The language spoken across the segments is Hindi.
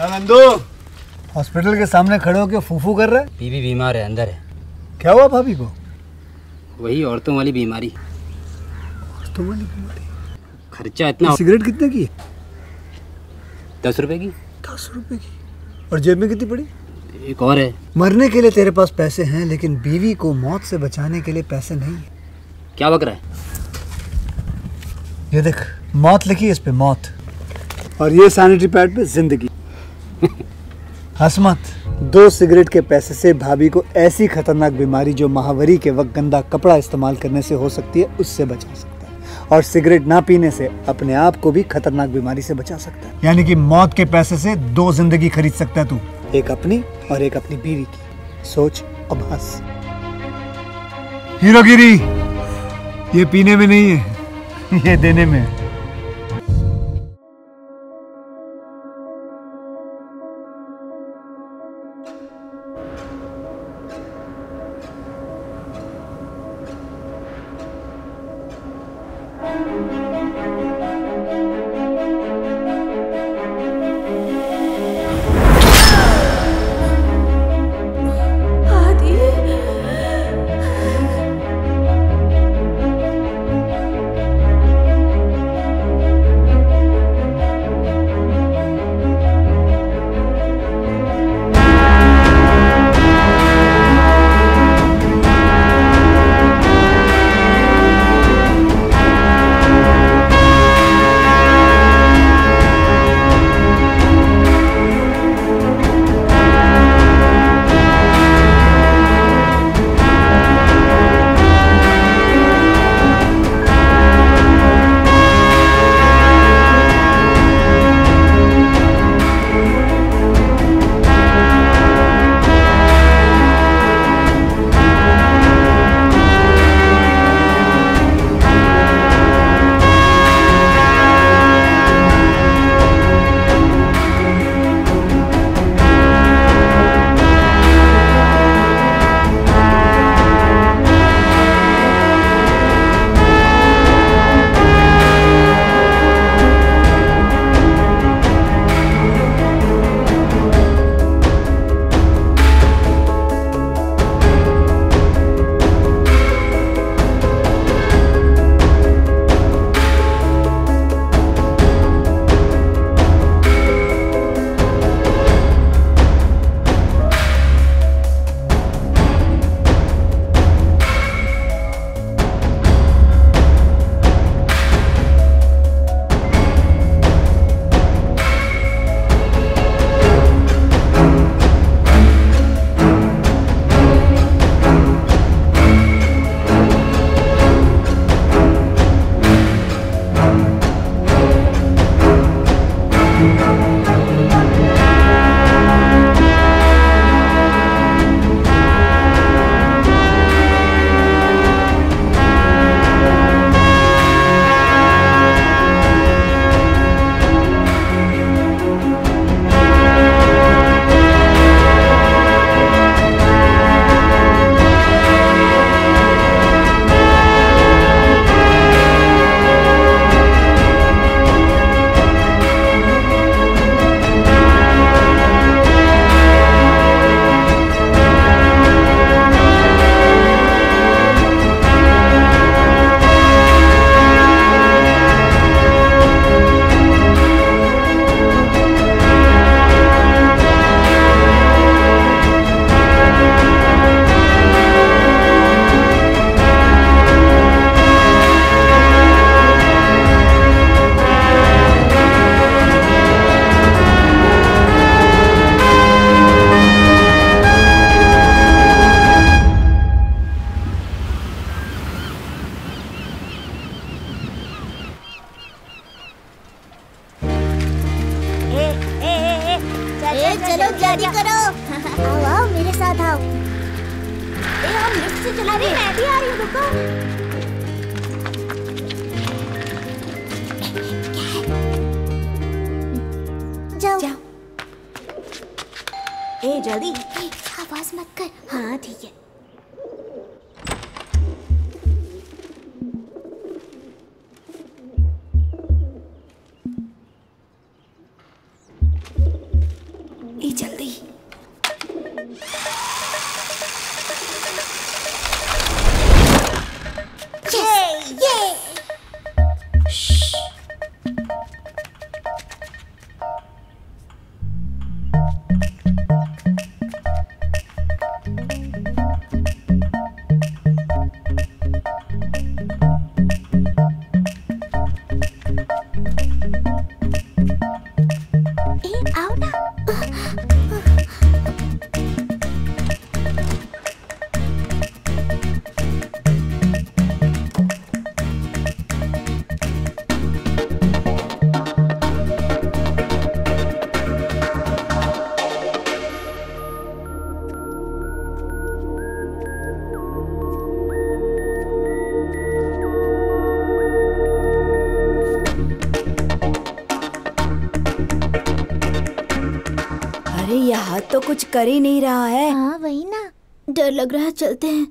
नंदू, हॉस्पिटल के सामने खड़े होकर फूफू कर रहा है। बीवी बीमार है, अंदर है। क्या हुआ भाभी को? वही औरतों वाली बीमारी। औरतों वाली बीमारी? खर्चा इतना। सिगरेट कितने की? 10 रुपए की। 10 रुपए की? और जेब में कितनी पड़ी? एक और है। मरने के लिए तेरे पास पैसे हैं, लेकिन बीवी को मौत से बचाने के लिए पैसे नहीं है। क्या बक रहा है? ये देख, मौत लिखी है इस पे, मौत। और ये सैनिटरी पैड पे जिंदगी। हंस मत। 2 सिगरेट के पैसे से भाभी को ऐसी खतरनाक बीमारी जो महावरी के वक्त गंदा कपड़ा इस्तेमाल करने से हो सकती है, उससे बचा सकता है। और सिगरेट ना पीने से अपने आप को भी खतरनाक बीमारी से बचा सकता है। यानी कि मौत के पैसे से 2 जिंदगी खरीद सकता है तू, एक अपनी और एक अपनी बीवी की। सोच अब हंस। हीरोगिरी ये पीने में नहीं है, ये देने में है। चलो जल्दी करो। आओ आओ मेरे साथ आओ। हम लिफ्ट से चला रहे। मैं भी आ रही हूँ, रुको। जाओ जाओ। जल्दी। आवाज मत कर। हाँ ठीक है। अरे ये हाथ तो कुछ कर ही नहीं रहा है। हाँ वही ना, डर लग रहा है, चलते हैं।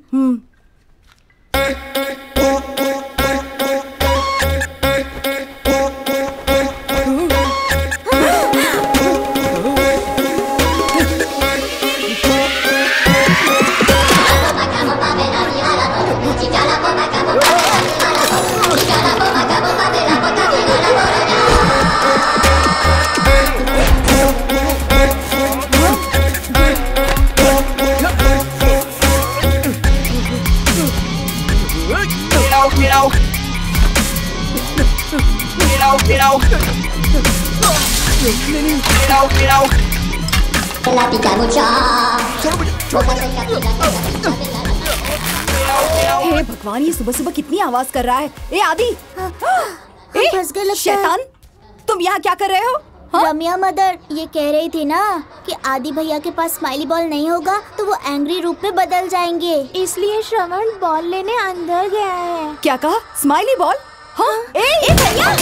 हे भगवान, ये सुबह सुबह कितनी आवाज कर रहा है। ए आदि, फंस गए लगता है। शैतान, तुम यहाँ क्या कर रहे हो? रम्या मदर ये कह रही थी ना कि आदि भैया के पास स्माइली बॉल नहीं होगा तो वो एंग्री रूप में बदल जाएंगे, इसलिए श्रवण बॉल लेने अंदर गया है। क्या कहा? Smiley ball? हाँ? ए भैया!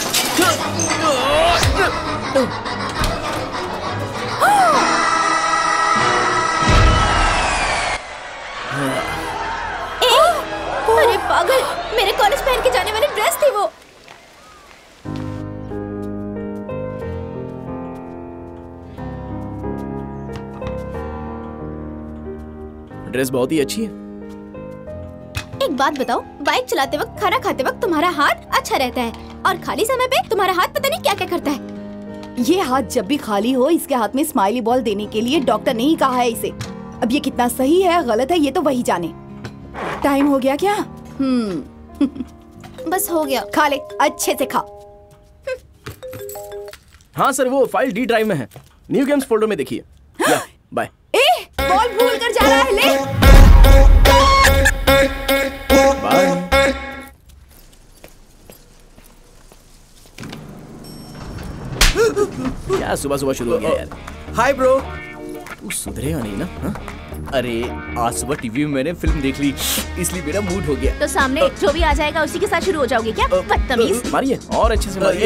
अरे पागल, मेरे कॉलेज पहन के जाने वाली ड्रेस थी वो। ड्रेस बहुत ही अच्छी है। एक बात बताओ, बाइक चलाते वक्त, खाना खाते वक्त तुम्हारा हाथ अच्छा रहता है और खाली समय पे तुम्हारा हाथ पता नहीं क्या क्या करता है। ये हाथ जब भी खाली हो, इसके हाथ में स्माइली बॉल देने के लिए डॉक्टर ने ही कहा है इसे। अब ये कितना सही है गलत है ये तो वही जाने। टाइम हो गया क्या? बस हो गया। खा ले, अच्छे से खा। हाँ सर, वो फाइल डी ड्राइव में है, न्यू गेम्स फोल्डर में देखिए। बाय। ए, बॉल भूल कर जा रहा है, ले। बाय। क्या सुबह सुबह शुरू हो गया यार। Hi bro. तू सुधरेगा नहीं ना? हाँ? अरे आज सुबह टीवी में मैंने फिल्म देख ली, इसलिए मेरा मूड हो गया। तो सामने जो भी आ जाएगा उसी के साथ शुरू हो जाओगे क्या? बदतमीज। मारिए और अच्छे से मारिए।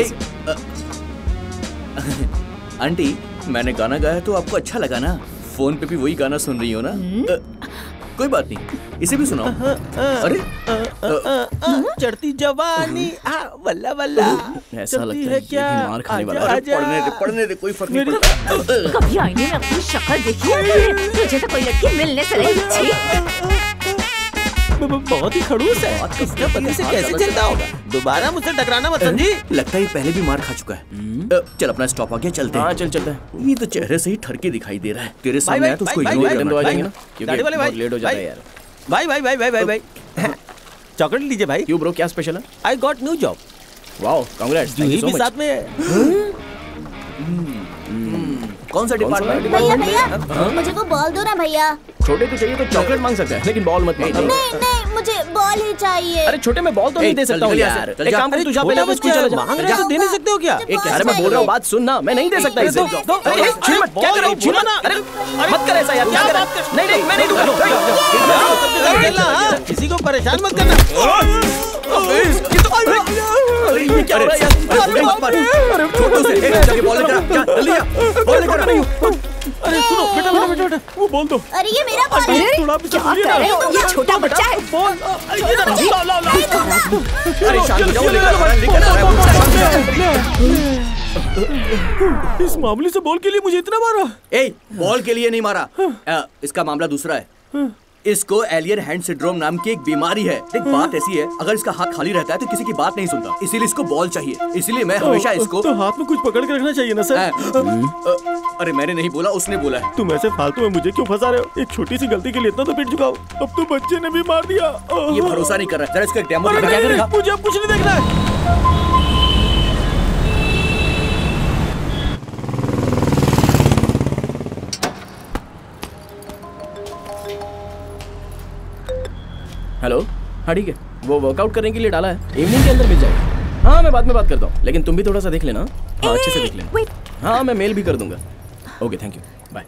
आंटी, मैंने गाना गाया तो आपको अच्छा लगा ना? फोन पे भी वही गाना सुन रही हो ना? कोई बात नहीं, इसे भी सुनाओ। अरे चढ़ती जवानी वल्ला वल्ला, ऐसा लगता है ये भी मार खाने वाला है। पढ़ने दे, कोई फर्क नहीं पड़ता। कभी आईने में अपनी शक्ल देखी है? तुझे तो कोई लड़की मिलने से नहीं। बहुत ही खड़ूस है, इसका पति से कैसे चलता होगा? दोबारा मुझसे टकराना मत समझी। लगता है पहले भी मार खा चुका है। चल अपना स्टॉप आ गया, चलते हैं। हाँ चल चलते हैं। ये तो चेहरे से ही ठरके दिखाई दे रहा है। तेरे सामने आया तो उसको इग्नोर करना चाहिए, क्योंकि बहुत लेट हो जाता है यार। भाई भाई भाई भाई भाई भाई चॉकलेट लीजिए भाई। क्यों ब्रो, क्या स्पेशल है? I got new job. Wow, congrats. Juhi भी साथ में है। कौन सा डिपार्टमेंट? भैया भैया, मुझे वो बॉल दो ना भैया। छोटे को चाहिए तो चॉकलेट मांग सकता है, लेकिन बॉल मत मांग। नहीं नहीं, मुझे बॉल ही चाहिए। अरे छोटे में बॉल तो नहीं दे सकता हूँ यार। एक काम कर, तू जा पहले स्कूल चला जा। मांग रहे तो दे नहीं सकते हो क्या? अरे मैं बोल रहा हूँ, बात सुन ना, मैं नहीं दे सकता इसे। अरे छीन मत, क्या कर रही है? छीन मत। अरे मत कर ऐसा यार, क्या कर रहा है? नहीं नहीं, मैं नहीं दूंगा। किसी को परेशान मत करना। अरे ये क्या हो रहा है यार? छोटू से एक जगह बॉल लेकर आ, जल्दी आ, बॉल लेकर आ। अरे सुनो बेटा बेटा बेटा बेटा, वो बॉल दो। अरे ये मेरा बॉल है। क्या कर रहे हो? ये छोटा बच्चा है। बॉल अरे शांत हो जाओ, लेकर आ रहा है। इस मामले से बॉल के लिए मुझे इतना मारा? ए, बॉल के लिए नहीं मारा, इसका मामला दूसरा है। इसको एलियन हैंड सिंड्रोम नाम की एक बीमारी है। देख बात ऐसी है, अगर इसका हाथ खाली रहता है तो किसी की बात नहीं सुनता, इसीलिए इसको बॉल चाहिए। इसीलिए मैं हमेशा इसको तो हाथ में कुछ पकड़ के रखना चाहिए ना सर? अरे मैंने नहीं बोला, उसने बोला है। तुम ऐसे फालतू में मुझे क्यों फंसा रहे हो? एक छोटी सी गलती के लिए इतना तो पिट चुका हूँ, अब तो बच्चे ने भी मार दिया। ये भरोसा नहीं कर रहा है, जरा इसको एक डेमो मुझे अब कुछ नहीं देखना है। हेलो, हाँ ठीक है, वो वर्कआउट करने के लिए डाला है, इवनिंग के अंदर मिल जाएगा। हाँ मैं बाद में बात करता हूँ, लेकिन तुम भी थोड़ा सा देख लेना। हाँ अच्छे से देख लेना। हाँ मैं मेल भी कर दूंगा। Okay thank you, bye.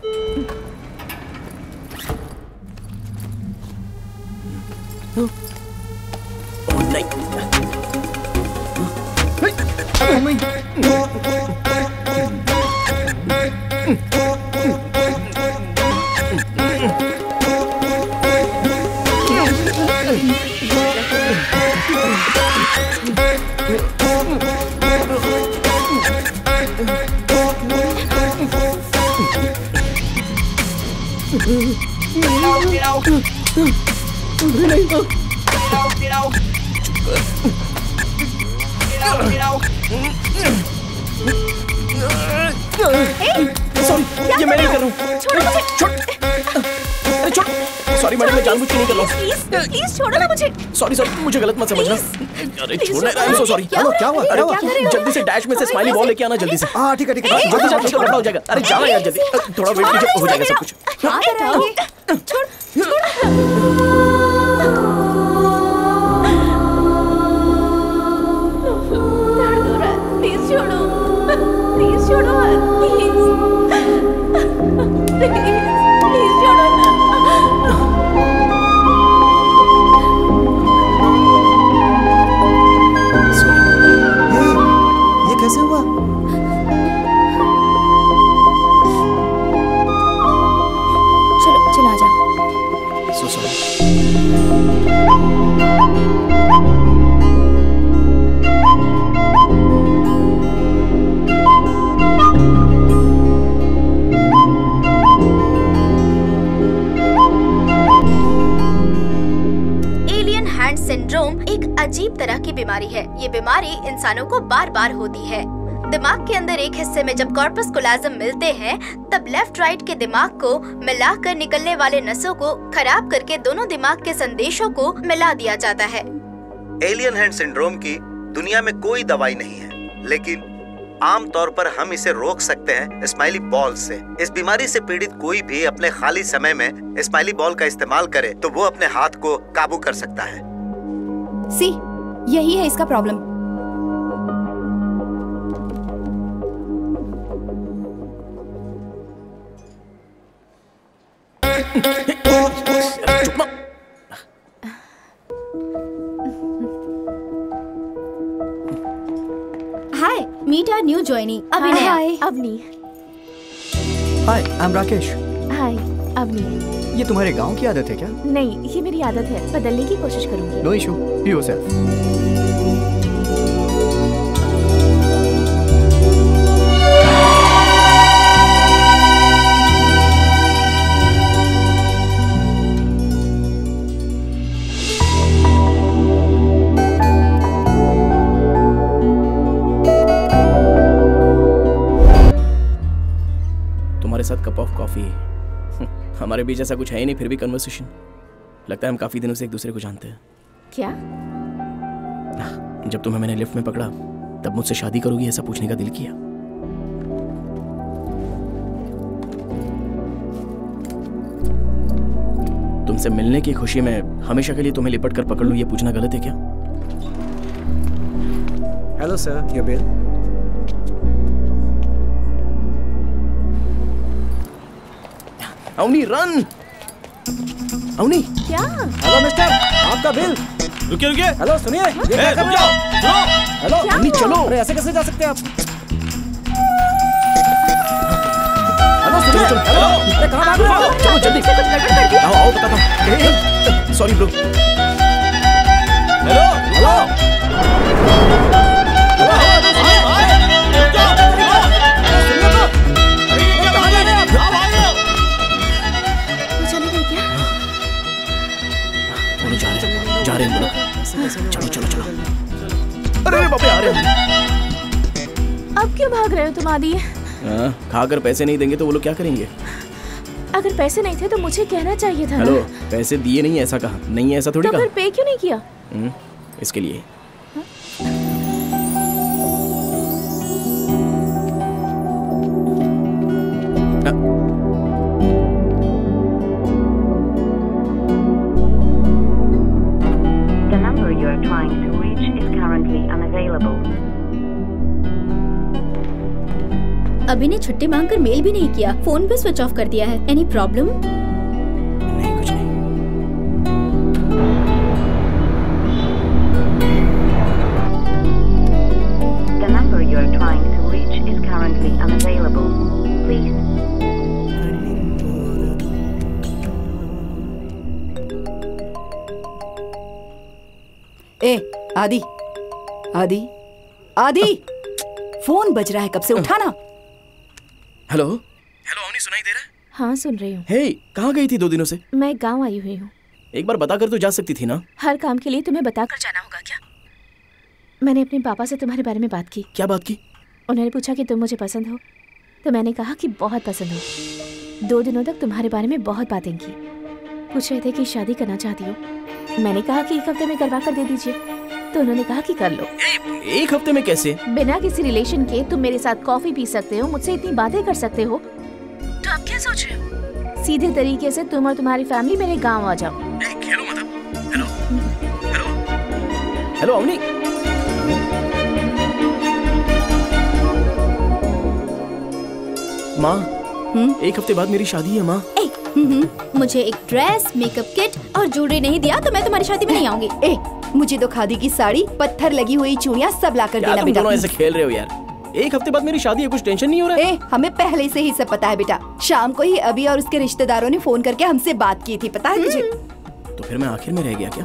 ये मैं नहीं कर रहा हूँ। छोड़ो मुझे। अरे छोड़। सॉरी मैडम, मैं जानबूझ के नहीं कर रहा हूँ। प्लीज छोड़ो ना मुझे। सॉरी मुझे गलत मत समझना। अरे छोड़ना, आई एम सो सॉरी। क्या हुआ? अरे जल्दी से डैश में से स्माइली बॉल लेके आना जल्दी से। हाँ ठीक है ठीक है। जल्दी जल्दी कपड़ा हो जाएगा। अरे जाना यार जल्दी, थोड़ा वेट कीजिए, हो जाएगा सब कुछ। क्या कर रहा है? प्लीज छोड़ो, प्लीज छोड़ो, प्लीज प्लीज छोड़ो ना। ये कैसे हुआ? चलो चलो आ जाओ। So sorry. Alien hand syndrome एक अजीब तरह की बीमारी है। ये बीमारी इंसानों को बार बार होती है। दिमाग के अंदर एक हिस्से में जब कॉर्पस कोलाजम मिलते हैं, तब लेफ्ट राइट के दिमाग को मिलाकर निकलने वाले नसों को खराब करके दोनों दिमाग के संदेशों को मिला दिया जाता है। एलियन हैंड सिंड्रोम की दुनिया में कोई दवाई नहीं है, लेकिन आमतौर पर हम इसे रोक सकते हैं स्माइली बॉल से। इस बीमारी से पीड़ित कोई भी अपने खाली समय में स्माइली बॉल का इस्तेमाल करे तो वो अपने हाथ को काबू कर सकता है। सी, यही है इसका problem. Hi, meet our new joining Abhinay. Avni. Hi, I am Rakesh. Hi Avni. ये तुम्हारे गांव की आदत है क्या? नहीं, ये मेरी आदत है, बदलने की कोशिश करूंगी। No issue, be yourself. तुम्हारे साथ कप ऑफ कॉफी। हमारे बीच ऐसा कुछ है ही नहीं, फिर भी कन्वर्सेशन। लगता है हम काफी दिनों से एक दूसरे को जानते हैं। क्या? जब तुम्हें मैंने लिफ्ट में पकड़ा तब मुझसे शादी करोगी ऐसा पूछने का दिल किया। तुमसे मिलने की खुशी में हमेशा के लिए तुम्हें लिपट कर पकड़ लूं, ये पूछना गलत है क्या? Hello sir, your bill. Avni run. Avni. क्या? हेलो मिस्टर, आपका बिल। रुकिए रुकिए। हेलो सुनिए, ये क्या कर रहे हो? हेलो अवनी चलो। अरे ऐसे कैसे जा सकते हैं आप? हेलो सुनिए, हेलो, अरे कहाँ भाग रहे हो? चलो जल्दी। कुछ गड़बड़ कर दिया। आओ आओ बताता हूँ। Sorry bro. Hello hello. जा रहे हैं लोग। चलो चलो चलो। अरे बाप रे, आ रहे हैं। अब क्यों भाग रहे हो तुम आदि? खाकर पैसे नहीं देंगे तो वो लोग क्या करेंगे? अगर पैसे नहीं थे तो मुझे कहना चाहिए था। हेलो, पैसे दिए नहीं ऐसा कहा? नहीं है ऐसा थोड़ी तो कहा। फिर पे क्यों नहीं किया? इसके लिए। The number you are trying to reach is currently unavailable. अभी ने छुट्टी मांगकर मेल भी नहीं किया, फोन भी स्विच ऑफ कर दिया है। Any problem? नहीं कुछ नहीं। The number you are trying to reach is currently unavailable. Please. ए आदि, आदि, आदि, फोन बज रहा है कब से, उठाना। हेलो हेलो, अवनी सुनाई दे रहा है? हाँ सुन रही हूँ। हे, कहाँ गई थी 2 दिनों से? मैं गांव आई हुई हूँ। एक बार बता कर तो जा सकती थी ना। हर काम के लिए तुम्हें बताकर जाना होगा क्या? मैंने अपने पापा से तुम्हारे बारे में बात की। क्या बात की? उन्होंने पूछा कि तुम मुझे पसंद हो, तो मैंने कहा कि बहुत पसंद हो। 2 दिनों तक तुम्हारे बारे में बहुत बातें की। पूछ रहे थे कि शादी करना चाहती हो। मैंने कहा कि 1 हफ्ते में करवा कर दे दीजिए, तो उन्होंने कहा कि कर लो। 1 हफ्ते में कैसे? बिना किसी रिलेशन के तुम मेरे साथ कॉफी पी सकते हो, मुझसे इतनी बातें कर सकते हो, तो आप क्या सोच रहे हो? सीधे तरीके से तुम और तुम्हारी फैमिली मेरे गांव आ जाओ। हेलो मतलब, हेलो अवनी। माँ, 1 हफ्ते बाद मेरी शादी है माँ। मुझे एक ड्रेस, मेकअप किट और ज्वेलरी नहीं दिया तो मैं तुम्हारी शादी में नहीं आऊंगी। मुझे तो खादी की साड़ी, पत्थर लगी हुई चूड़ियाँ सब ला कर देना तुम बेटा। दोनों ऐसे खेल रहे हो यार। 1 हफ्ते बाद मेरी शादी है, कुछ टेंशन नहीं हो रहा है? हमें पहले से ही सब पता है बेटा। शाम को ही अभी और उसके रिश्तेदारों ने फोन करके हमसे बात की थी, पता है तुझे? तो फिर मैं आखिर में रह गया क्या?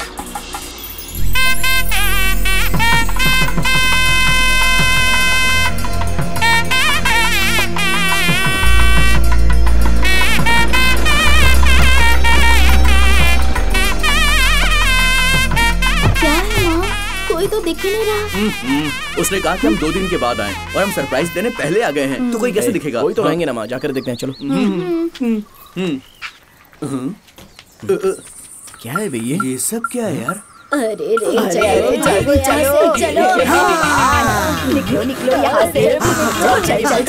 कोई तो दिख ही नहीं रहा। उसने कहा कि हम 2 दिन के बाद आए और हम सरप्राइज देने पहले आ गए हैं, तो कोई कैसे दिखेगा? कोई तो आएंगे ना माँ, जाकर देखते हैं। चलो। क्या है भैया? ये सब क्या है यार? अरे चलो चलो चलो निकलो निकलो यहाँ से। चल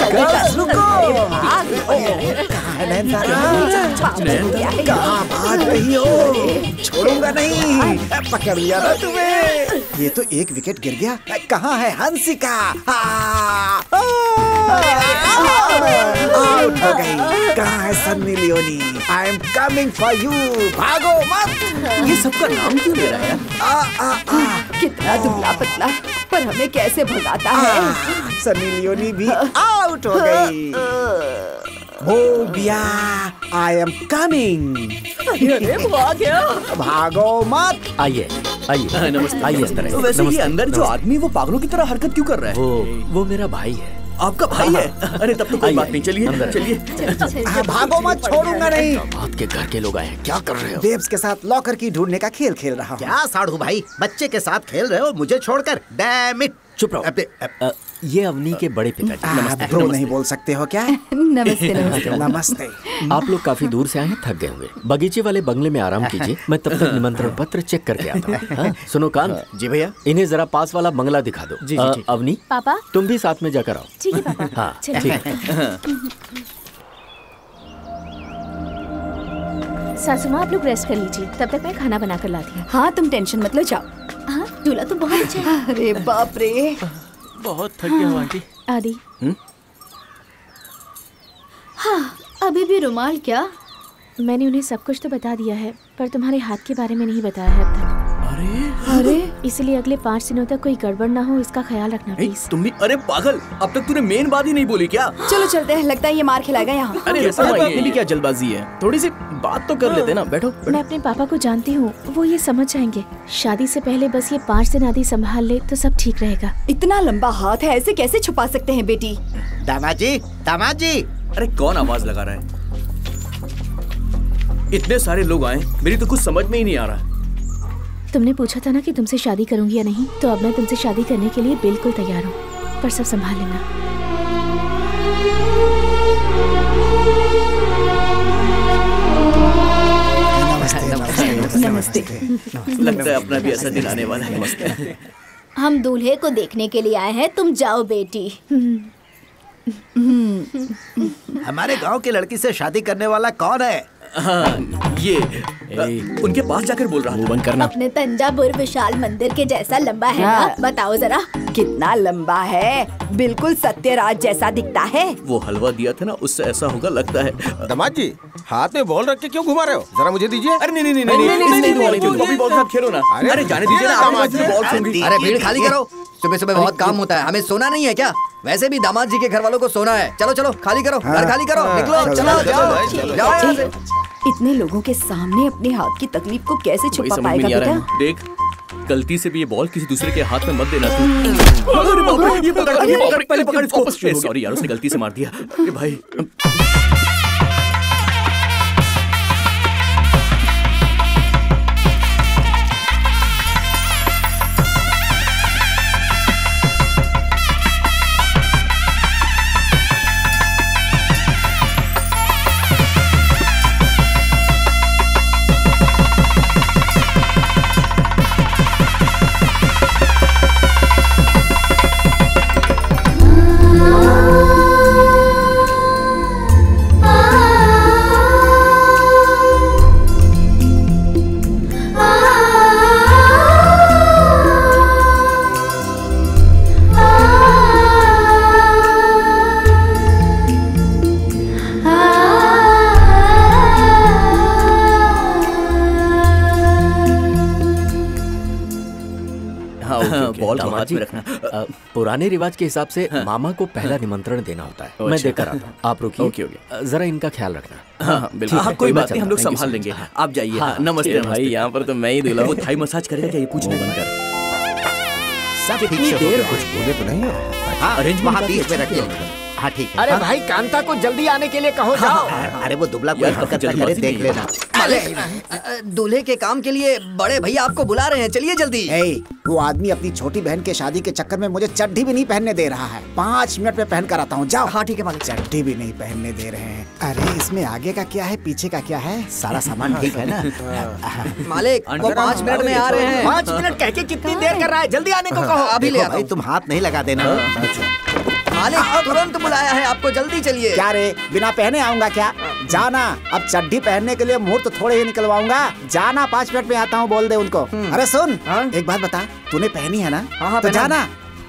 कहाँ भाग रही हो? छोड़ूंगा नहीं, पकड़ लिया ना तुम्हें। ये तो 1 विकेट गिर गया। कहाँ है हंसिका? आउट हो गई। कहाँ है Sunny Leone? I am coming for you. भागो मत। ये सबका नाम क्यों ले रहा है? कितना दुबला पतला, पर हमें कैसे भगाता है। सन्नी लियोनी भी आउट हो गई। Bobiya, I am coming. भागो मत। आइए आइए नमस्ते। आइए इस तरह। तो वैसे ये नमस्ते, अंदर जो आदमी वो पागलों की तरह हरकत क्यों कर रहा है? वो मेरा भाई है। आपका भाई है? अरे तब तो कोई बात नहीं। चलिए चलिए। भागो मत, छोड़ूंगा नहीं। बात के घर के लोग आए हैं, क्या कर रहे हो? बेब्स के साथ लॉकर की ढूंढने का खेल खेल रहा हूँ। क्या साढ़ू भाई, बच्चे के साथ खेल रहे हो मुझे छोड़कर? Damn it. चुप रहो। ये अवनी के बड़े पिताजी। ब्रो नहीं बोल सकते हो क्या? नमस्ते नमस्ते। नमस्ते। आप लोग काफी दूर से आए हैं, थक गए होंगे। बगीचे वाले बंगले में आराम कीजिए, मैं तब तक निमंत्रण पत्र चेक करके आता हूँ। हाँ? सुनो कांत। जी भैया। इन्हें जरा पास वाला बंगला दिखा दो। जी, ठीक। अवनी पापा तुम भी साथ में जाकर आओ। ठीक है पापा। हाँ चलिए। ठीक है। सासू माँ आप लोग रेस्ट कर लीजिए, तब तक मैं खाना बना कर लाती हूँ। हाँ तुम टेंशन मत लो, जाओ। हाँ दूल्हा तो बहुत अच्छा है। अरे बाप रे, बहुत थक गया हूँ आंटी। आदि हाँ अभी भी रुमाल क्या? मैंने उन्हें सब कुछ तो बता दिया है, पर तुम्हारे हाथ के बारे में नहीं बताया है अब तक। अरे इसलिए अगले 5 दिनों तक कोई गड़बड़ ना हो, इसका ख्याल रखना प्लीज। तुम भी? अरे पागल, अब तक तूने मेन बात ही नहीं बोली क्या? चलो चलते हैं, लगता है ये मार खिलाएगा यहाँ। अरे अपनी भी क्या जल्दबाजी है, थोड़ी सी बात तो कर लेते ना। बैठो। मैं अपने पापा को जानती हूँ, वो ये समझ जाएंगे। शादी से पहले बस ये 5 दिन आदि संभाल ले तो सब ठीक रहेगा। इतना लंबा हाथ है, ऐसे कैसे छुपा सकते हैं बेटी? दामाद जी, दामाद जी। अरे कौन आवाज लगा रहा है? इतने सारे लोग आए, मेरी तो कुछ समझ में ही नहीं आ रहा। तुमने पूछा था ना कि तुमसे शादी करूंगी या नहीं, तो अब मैं तुमसे शादी करने के लिए बिल्कुल तैयार हूँ, पर सब संभाल लेना। नमस्ते। लगता है अपना भी ऐसा दिन आने वाला है। नमस्ते। हम दूल्हे को देखने के लिए आए हैं, तुम जाओ बेटी। हमारे गांव की लड़की से शादी करने वाला कौन है? हाँ, ये उनके पास जाकर बोल रहा बंद करना। अपने तंजावुर विशाल मंदिर के जैसा लंबा है ना? बताओ जरा। कितना लंबा है, बिल्कुल सत्यराज जैसा दिखता है। वो हलवा दिया था ना, उससे ऐसा होगा लगता है। दामाद जी, हाथ में बॉल रख के क्यों घुमा रहे हो? जरा मुझे दीजिए। अरे नहीं, बॉबी बॉल साथ खेलो ना। अरे जाने दीजिए ना, दामाद जी बॉल सूंघी। अरे भीड़ खाली करो, सुबह सुबह बहुत काम होता है, हमें सोना नहीं है क्या? वैसे भी दामाद जी के घर वालों को सोना है। चलो चलो खाली करो, घर खाली करो, निकलो, चलो जाओ। इतने लोगों के सामने अपने हाथ की तकलीफ को कैसे छुपा पाएगा बेटा? देख, गलती से भी ये बॉल किसी दूसरे के हाथ में मत देना तू। अरे बाप रे, ये पकड़, पहले पकड़ इसको। सॉरी यार, उसने गलती से मार दिया। अरे भाई बॉल को दामाद हाथ जी, में रखना। पुराने रिवाज के हिसाब से मामा को पहला निमंत्रण देना होता है। मैं देकर आता हूँ, आप रुकिए। Okay, okay. जरा इनका ख्याल रखना। हाँ बिल्कुल। हाँ, कोई बात नहीं, हम लोग संभाल लेंगे। आप जाइए। हाँ, नमस्ते भाई, यहाँ पर तो मैं ही दूल्हा वो हूँ। थाई मसाज करेगा क्या, ये पूछना बनकर। सब ठीक से देर कुछ बोले तो नहीं हो? हाँ, अरेंजमेंट वहाँ बीच में रखिए। हाँ ठीक है। अरे भाई कांता को जल्दी आने के लिए कहो जाओ। अरे वो दुबला कोई हरकत न करे, देख लेना। दूल्हे के काम के लिए बड़े भैया आपको बुला रहे हैं, चलिए जल्दी। वो आदमी अपनी छोटी बहन के शादी के चक्कर में मुझे चड्ढी भी नहीं पहनने दे रहा है। 5 मिनट में पहन कर आता हूँ, जाओ। हाँ ठीक है मालिक। चड्ढी भी नहीं पहनने दे रहे हैं। अरे इसमें आगे का क्या है, पीछे का क्या है? सारा सामान ठीक है ना? मालिक वो 5 मिनट में आ रहे हैं। 5 मिनट कह के कितनी देर कर रहा है, जल्दी आने को कहो। अभी ले देखो आता भाई, हूँ। तुम हाथ नहीं लगा देना। मालिक तुरंत बुलाया है आपको, जल्दी चलिए। क्या रे, बिना पहने आऊंगा क्या? जाना। अब चड्ढी पहनने के लिए मुहूर्त थोड़े ही निकलवाऊंगा। जाना, 5 मिनट में आता हूँ, बोल दे उनको। अरे सुन, एक बात बता, तूने पहनी है ना? हाँ, तो जाना।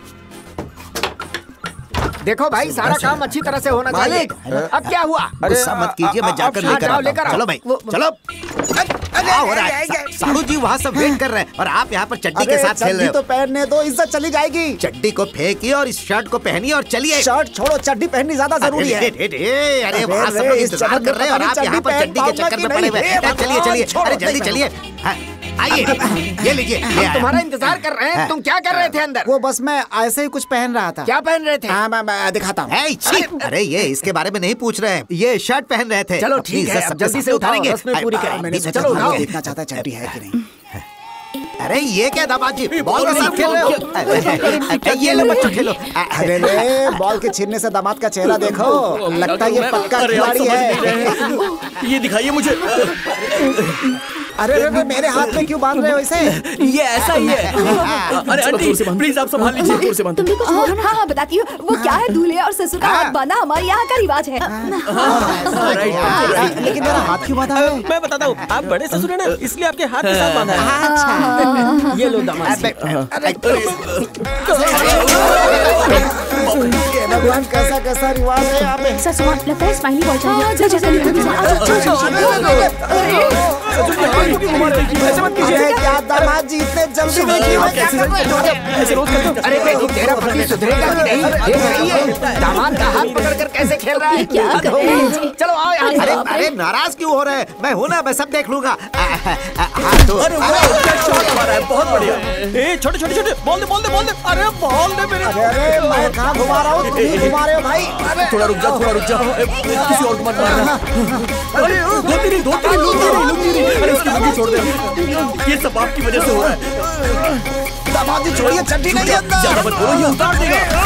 देखो भाई, सारा काम अच्छी तरह से होना चाहिए। अब क्या हुआ? गुस्सा मत कीजिए, मैं जाकर लेकर आता हूँ। चलो भाई, चलो। क्या हो रहा है? साड़ू जी वहाँ सब वेट कर रहे हैं और आप यहाँ पर चड्डी के साथ खेल रहे हो। तो पहनने दो, इज्जत चली जाएगी। चड्डी को फेंकिए और इस शर्ट को पहनिए और चलिए। शर्ट छोड़ो, चड्डी पहननी ज्यादा जरूरी है। अरे वहाँ सब लोग इंतजार कर रहे हैं और आप यहाँ पर चड्डी के चक्कर में पड़े हुए हैं। चलिए चलिए, अरे जल्दी चलिए, आइए, ये लीजिए। हम तुम्हारा इंतजार कर रहे हैं। तुम क्या कर रहे थे अंदर? वो बस मैं ऐसे ही कुछ पहन रहा था। क्या पहन रहे थे? हाँ, मैं दिखाता हूँ। अरे ये इसके बारे में नहीं पूछ रहे हैं, ये शर्ट पहन रहे थे। चलो ठीक है, अब जल्दी से उठाओ, रस्में पूरी करें। मैंने सोचा चलो था उठाओ। वो देखना चाहता है चड्डी है कि नहीं। अरे ये क्या दामाद जी, बॉल के साथ खेल रहे हो? ये लो बच्चों, खेलो। अरे रे, बॉल के छीनने से दामाद का चेहरा देखो, लगता है ये पक्का खिलाड़ी है। ये दिखाइए मुझे। अरे रे, मेरे हाथ में क्यों बांध रहे हो इसे? ये ऐसा ही है। अरे आंटी प्लीज आप संभाल लीजिए। तुमने कुछ बोला ना? हाँ बताती हूँ। वो क्या है, दूल्हे और ससुर का हाथ बांधा हमारे यहाँ का रिवाज है। लेकिन मेरा हाथ क्यों बांधा है? मैं बताता हूँ, आप बड़े ससुर हैं ना, इसलिए आपके हाथ के साथ बांधा है। ये लो दामाद जी। भगवान, कैसा कैसा रिवाज है यहाँ पे। सर सुनो, लगता है स्माइली बॉल अरे क्या दामाद जी, इतने जल्दी अरे बेटी, तेरा पति सुधरेगा कि नहीं? देख रही है दामाद का हाथ पकड़कर कैसे खेल रहा है। क्या कर रहे हैं? चलो आओ यहाँ। अरे नाराज क्यों हो रहे हैं? मैं हूँ ना, मैं सब देख लूंगा। अरे क्या शॉट मारा है, बहुत बढ़िया। ए छोटे छोटे छोटे, बोल दे बोल दे बोल दे। अरे बोल दे मेरे। अरे मैं कहाँ घुमा रहा हूँ, तुम ही घुमा रहे हो भाई। थोड़ा रुक जा, थोड़ा रुक जा, किसी और को मत मारना। अरे धोती नहीं। अरे उसकी लुंगी छोड़ दे, ये सब आपकी वजह से हो रहा है। दामाद जी छोड़िए, चड्डी नहीं है अंदर। ज्यादा मत बोलो, ये उतार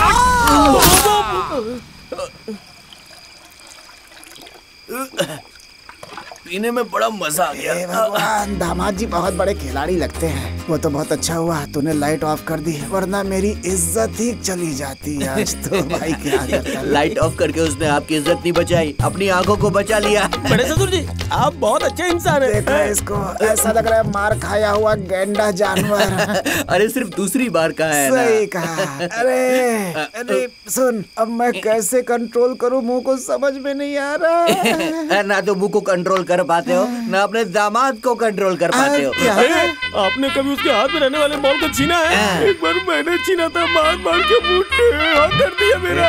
देगा। पीने में बड़ा मजा आ गया। भगवान, दामाद जी बहुत बड़े खिलाड़ी लगते हैं। वो तो बहुत अच्छा हुआ तूने लाइट ऑफ कर दी, वरना मेरी इज्जत ही चली जाती आज तो। भाई क्या करता। लाइट ऑफ करके उसने आपकी इज्जत नहीं बचाई, अपनी आंखों को बचा लिया। बड़े ससुर जी, आप बहुत अच्छे इंसान हैं। देखो इसको, ऐसा लग रहा है मार खाया हुआ गेंडा जानवर। अरे सिर्फ दूसरी बार कहा है ना। सही कहा। अरे सुन, अब मैं कैसे कंट्रोल करूं, मुंह को समझ में नहीं आ रहा। ना तो मुंह को कंट्रोल कर पाते हो, ना अपने दामाद को कंट्रोल कर पाते हो। आपने कभी उसके हाथ में रहने वाले बॉल को छीना है? एक बार मैंने छीना था, मार मार के मुट्ठी हाथ कर दिया मेरा।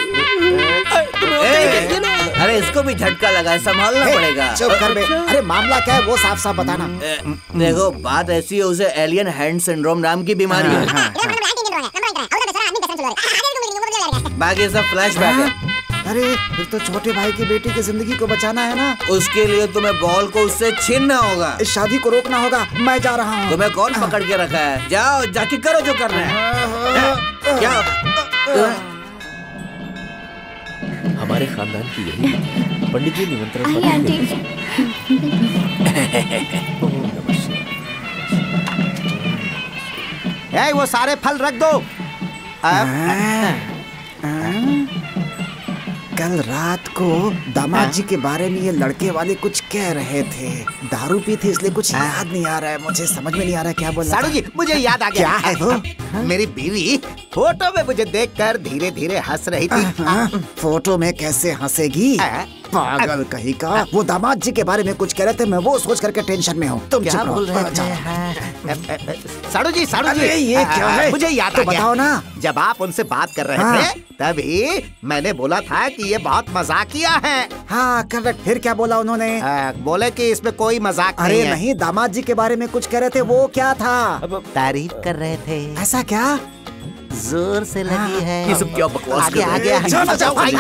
अरे इसको भी झटका लगा है, संभालना पड़ेगा। चुप कर बे। अरे मामला क्या है वो साफ साफ बताना। देखो बात ऐसी है, उसे एलियन हैंड सिंड्रोम नाम की बीमारी है। बाकी सब फ्लैशबैक है। अरे फिर तो छोटे भाई की बेटी की जिंदगी को बचाना है ना। उसके लिए तुम्हें बॉल को उससे छीनना होगा। इस शादी को रोकना होगा। मैं जा रहा हूँ। तुम्हें कौन पकड़ के रखा है? जाओ जाके करो जो करना है। जाओ। हमारे खानदान की यही पंडित जी निमंत्रण आइए आंटी। वो सारे फल रख दो। कल रात को दामाद जी के बारे में ये लड़के वाले कुछ कह रहे थे। दारू पी थी इसलिए कुछ याद नहीं आ रहा है, मुझे समझ में नहीं आ रहा है क्या बोल रहा साड़ू जी, मुझे याद आ गया। क्या है वो? मेरी बीवी फोटो में मुझे देखकर धीरे धीरे हंस रही थी। फोटो में कैसे हंसेगी? पागल कहीं का। वो दामाद जी के बारे में कुछ कह रहे थे, मैं वो सोच करके टेंशन में हूँ। तुम क्या चुप बोल रहो। रहे थे? साड़ू जी ये क्या है? मुझे याद तो आ गया। बताओ ना। जब आप उनसे बात कर रहे थे तभी मैंने बोला था कि ये बहुत मजाकिया है। हाँ करेक्ट। फिर क्या बोला उन्होंने? बोले कि इसमें कोई मजाक नहीं अरे है। नहीं, दामाद जी के बारे में कुछ कह रहे थे, वो क्या था? तारीफ कर रहे थे। ऐसा क्या? जोर से लगी है। ये सब क्या बकवास आगे कर आगे रहे आगे। हैं? जाओ, आइए,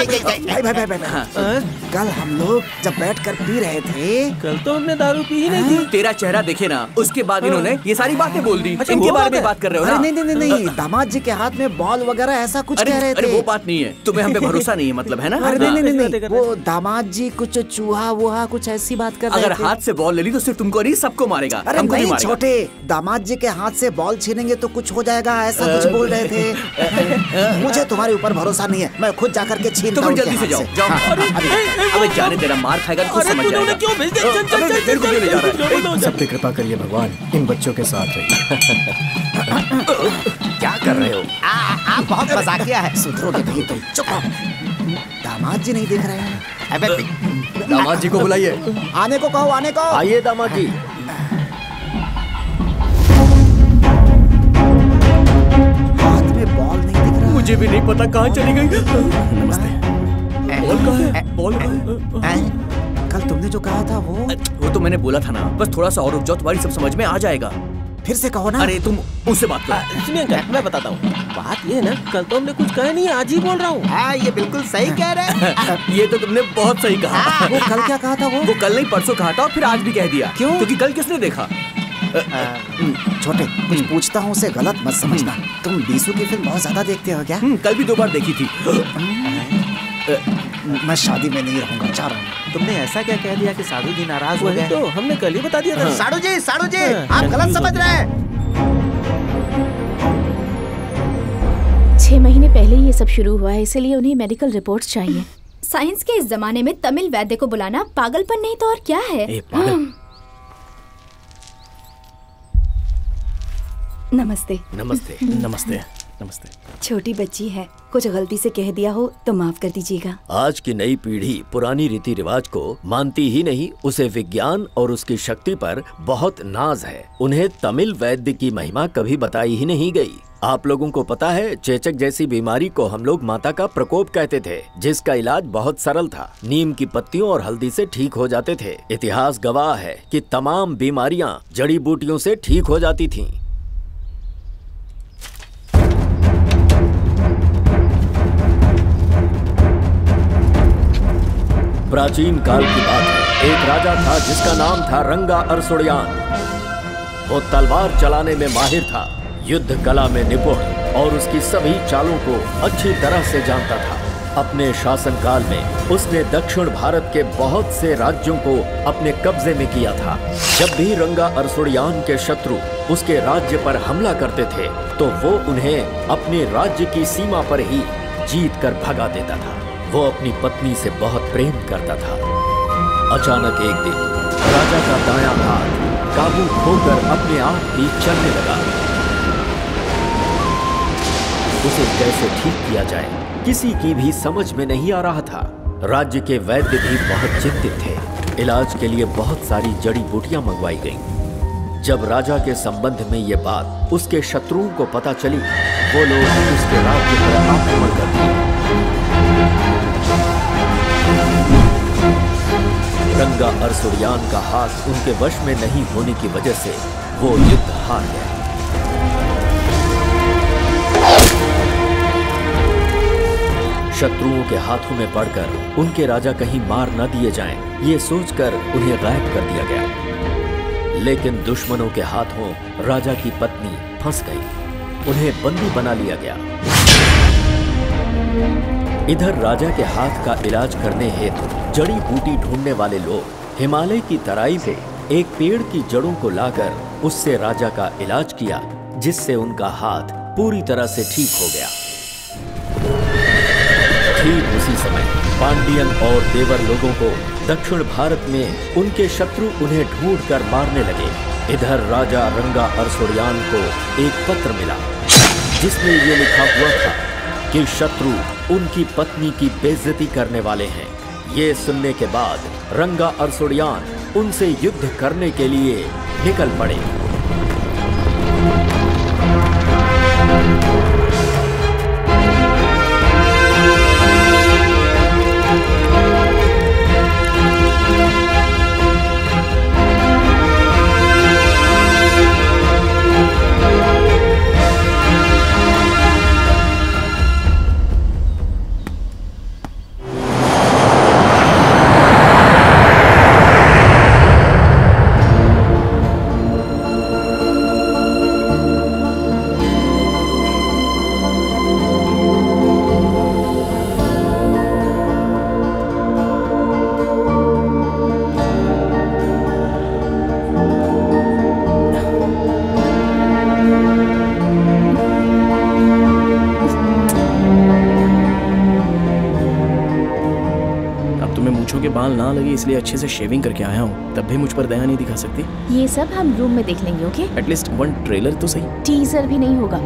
कल हम लोग जब बैठकर पी रहे थे, कल तो हमने दारू पी ही नहीं थी। तेरा चेहरा देखे ना, उसके बाद इन्होंने ये सारी बातें बोल दी। अच्छा, इनके वो बारे बात में है? बात कर रहे हो ना? अरे नहीं, दामाद जी के हाथ में बॉल वगैरह ऐसा कुछ अरे कह रहे थे। अरे वो बात नहीं है, तुम्हें हम पे भरोसा नहीं है मतलब, है ना? अरे नहीं, वो दामाद जी कुछ चूहा वूहा कुछ ऐसी बात कर रहे थे। अगर हाथ से बॉल ले ली तो सिर्फ तुमको नहीं, सबको मारेगा। अरे हमको नहीं मारेगा। छोटे, दामाद जी के हाथ से बॉल छीनेंगे तो कुछ हो जाएगा, ऐसा कुछ बोल रहे थे। मुझे तुम्हारे ऊपर भरोसा नहीं है, मैं खुद जाकर के छीनता तुम हूँ जल्दी से जाओ, जाओ। अबे जाने तेरा मार खाएगा तो समझ जाएगा। क्यों भेज दिया? चल चल अबे मेरे को क्यों ले जा रहा है? सब पे कृपा करिए भगवान, इन बच्चों के साथ रहिए। क्या कर रहे हो? आप बहुत मजाकिया है। सुधरोगे नहीं तुम, चुप रहो। दामाद जी नहीं दिख रहे हैं। अबे दामाद जी को बुलाइए। आने को कहो, आने को। आइए दामाद जी। हाथ में बॉल नहीं दिख रहा। मुझे भी नहीं पता कहाँ चली गई। बॉल कहाँ है? बॉल कहाँ है? कल तुमने जो कहा था वो तो मैंने बोला था ना, बस थोड़ा सा और रुक जाओ, तुम्हारी सब समझ में आ जाएगा। फिर से कहो ना। अरे तुम उससे बात करो। सुनिए अंकल, मैं बताता हूँ। बात ये है ना, कल तो हमने कुछ कहा नहीं, आज ही बोल रहा हूँ। हाँ ये बिल्कुल सही कह रहे हैं। ये तो तुमने बहुत सही कहा। वो कल क्या कहा था? वो कल नहीं परसों कहा था और फिर आज भी कह दिया। क्यों? क्योंकि कल किसने देखा? छोटे, कुछ पूछता हूँ उसे गलत मत समझना। तुम बीसू की फिल्म बहुत ज्यादा देखते हो क्या? कल भी 2 बार देखी थी। मैं शादी में नहीं रहूंगा, जा रहा हूँ। तुमने ऐसा क्या कह दिया कि साड़ू जी नाराज हो गए? तो हमने कल ही बता दिया था। साड़ू जी आप गलत समझ रहे हैं। 6 महीने पहले ये सब शुरू हुआ है, इसलिए उन्हें मेडिकल रिपोर्ट्स चाहिए। साइंस के इस जमाने में तमिल वैद्य को बुलाना पागलपन नहीं तो और क्या है? नमस्ते। नमस्ते। नमस्ते। नमस्ते। छोटी बच्ची है, कुछ गलती से कह दिया हो तो माफ कर दीजिएगा। आज की नई पीढ़ी पुरानी रीति रिवाज को मानती ही नहीं, उसे विज्ञान और उसकी शक्ति पर बहुत नाज है। उन्हें तमिल वैद्य की महिमा कभी बताई ही नहीं गई। आप लोगों को पता है, चेचक जैसी बीमारी को हम लोग माता का प्रकोप कहते थे, जिसका इलाज बहुत सरल था। नीम की पत्तियों और हल्दी से ठीक हो जाते थे। इतिहास गवाह है कि तमाम बीमारियां जड़ी बूटियों से ठीक हो जाती थीं। प्राचीन काल की बात है। एक राजा था जिसका नाम था रंगा अरसुड़यान। वो तलवार चलाने में माहिर था, युद्ध कला में निपुण और उसकी सभी चालों को अच्छी तरह से जानता था। अपने शासनकाल में उसने दक्षिण भारत के बहुत से राज्यों को अपने कब्जे में किया था। जब भी रंगा अरसुड़यान के शत्रु उसके राज्य पर हमला करते थे तो वो उन्हें अपने राज्य की सीमा पर ही जीत कर भगा देता था। वो अपनी पत्नी से बहुत प्रेम करता था। अचानक एक दिन राजा का दायां हाथ काबू खोकर अपने आप ही चलने लगा। उसे कैसे ठीक किया जाए किसी की भी समझ में नहीं आ रहा था। राज्य के वैद्य भी बहुत चिंतित थे। इलाज के लिए बहुत सारी जड़ी बूटियां मंगवाई गईं। जब राजा के संबंध में ये बात उसके शत्रुओं को पता चली, वो लोग उसके राज्य पर आक्रमण कर दिए। रंगा अरसुड़यान का हाथ उनके वश में नहीं होने की वजह से वो युद्ध हार गए। शत्रुओं के हाथों में पड़कर उनके राजा कहीं मार न दिए जाएं, ये सोचकर उन्हें गायब कर दिया गया। लेकिन दुश्मनों के हाथों राजा की पत्नी फंस गई। उन्हें बंदी बना लिया गया। इधर राजा के हाथ का इलाज करने हेतु जड़ी बूटी ढूंढने वाले लोग हिमालय की तराई से एक पेड़ की जड़ों को लाकर उससे राजा का इलाज किया, जिससे उनका हाथ पूरी तरह से ठीक हो गया। ठीक उसी समय पांडियन और देवर लोगों को दक्षिण भारत में उनके शत्रु उन्हें ढूंढकर मारने लगे। इधर राजा रंगा अरसुड़यान को एक पत्र मिला जिसमें ये लिखा हुआ था कि शत्रु उनकी पत्नी की बेइज्जती करने वाले हैं। ये सुनने के बाद रंगा अरसुड़ियान उनसे युद्ध करने के लिए निकल पड़े। बाल ना लगे इसलिए अच्छे से शेविंग करके आया हूँ, तब भी मुझ पर दया नहीं दिखा सकती। ये सब हम रूम में देख लेंगे, ओके? एटलीस्ट वन ट्रेलर तो सही। टीजर भी नहीं होगा।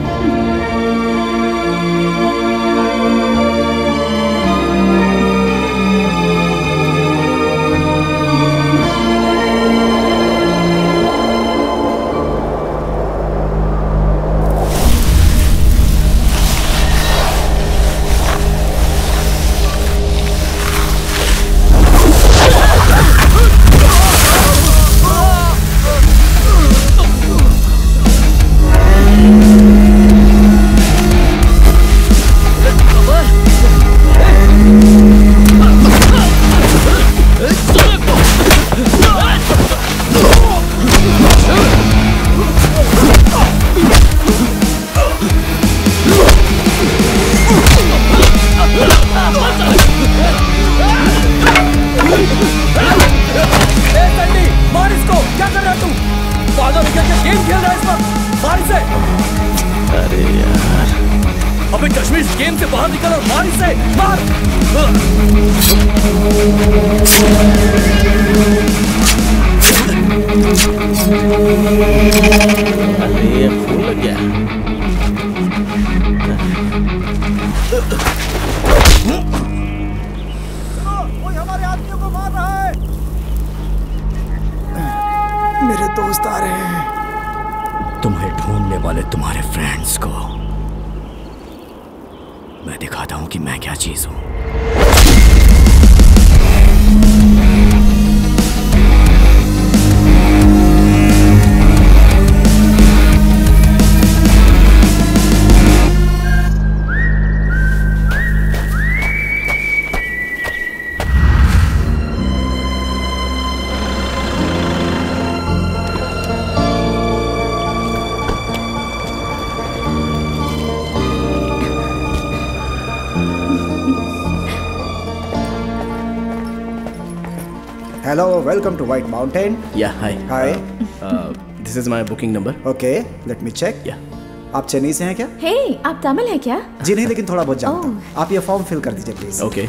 Hello, welcome to White Mountain. Yeah, hi. Hi. This is my booking number. Okay, let me check. Yeah. आप चेन्नई से हैं क्या? Hey, आप तमिल हैं क्या? जी नहीं, लेकिन थोड़ा बहुत जानता हूँ। आप ये फॉर्म फिल कर दीजिए please. Okay.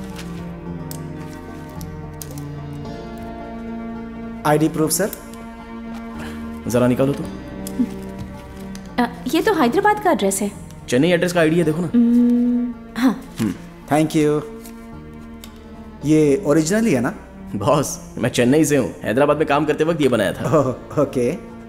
ID proof sir. जरा निकालो तो। ये तो हैदराबाद का एड्रेस है। चेन्नई एड्रेस का आईडी है, देखो ना। हाँ। Thank you. ये ओरिजिनली है ना? बॉस, मैं चेन्नई से हूँ, हैदराबाद में काम करते वक्त ये बनाया था। ओके।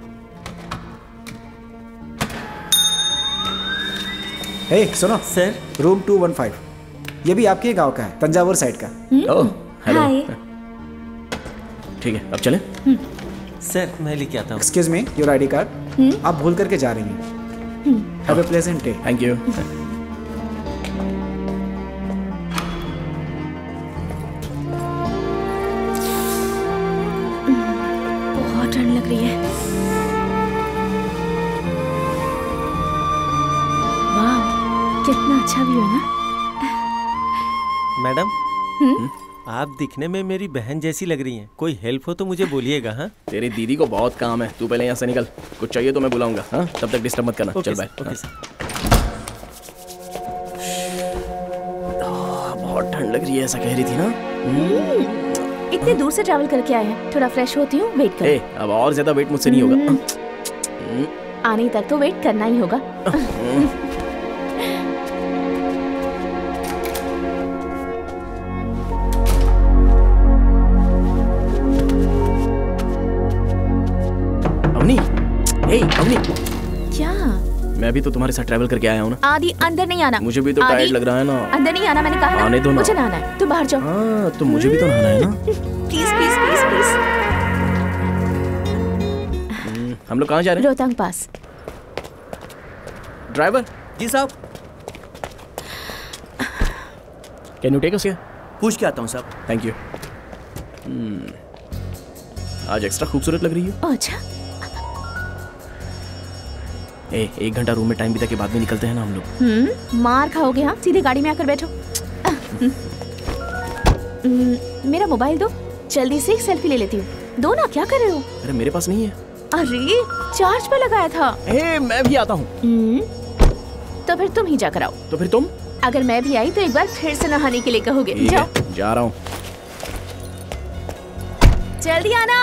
हे सुनो सर, रूम 215 ये भी आपके गांव का है, तंजावुर साइड का। Oh, hello. ठीक है, अब चलें? सर, मैं लेके आता हूँ। Excuse me, your ID card. आप भूल करके जा रही हैं। Have a pleasant day. Thank you. ठंड लग रही है। वाह, कितना अच्छा व्यू है ना। मैडम, आप दिखने में मेरी बहन जैसी लग रही हैं। कोई हेल्प हो तो मुझे बोलिएगा। हाँ, तेरी दीदी को बहुत काम है, तू पहले यहाँ से निकल। कुछ चाहिए तो मैं बुलाऊंगा। हाँ, तब तक डिस्टर्ब मत करना। चल बाय। बहुत ठंड लग रही है, ऐसा कह रही थी ना। इतने दूर से ट्रैवल करके आए हैं, थोड़ा फ्रेश होती हूँ, वेट कर। अब और ज्यादा वेट मुझसे नहीं होगा। आने तक तो वेट करना ही होगा। मैं भी तो तुम्हारे साथ ट्रैवल करके आया हूँ ना। आदि अंदर नहीं आना। मुझे भी तो टायर्ड लग रहा है ना। अंदर नहीं आना, मैंने कहा ना। आने दो ना। मुझे नहाना है, तुम बाहर जाओ। हाँ, तो मुझे भी तो नहाना है ना। Please please please please. हम लोग कहाँ जा रहे हैं? रोहतांग पास। ड्राइवर जी साहब। Can you take us here? पूछ के आता हूँ साहब। Thank you. आज एक्स्ट्रा खूबसूरत लग रही है। अच्छा। एक घंटा रूम में टाइम बिता के बाद में निकलते हैं ना हम लोग। मार खाओगे। हाँ, सीधे गाड़ी में आकर बैठो। मेरा मोबाइल दो, जल्दी से एक सेल्फी ले लेती हूँ। दो ना, क्या कर रहे हो? अरे मेरे पास नहीं है। अरे चार्ज पे लगाया था। मैं भी आता हूँ। तो फिर तुम ही जाकर आओ। तो फिर तुम? अगर मैं भी आई तो एक बार फिर से नहाने के लिए कहोगे। जाओ। जा रहा हूँ। जल्दी आना।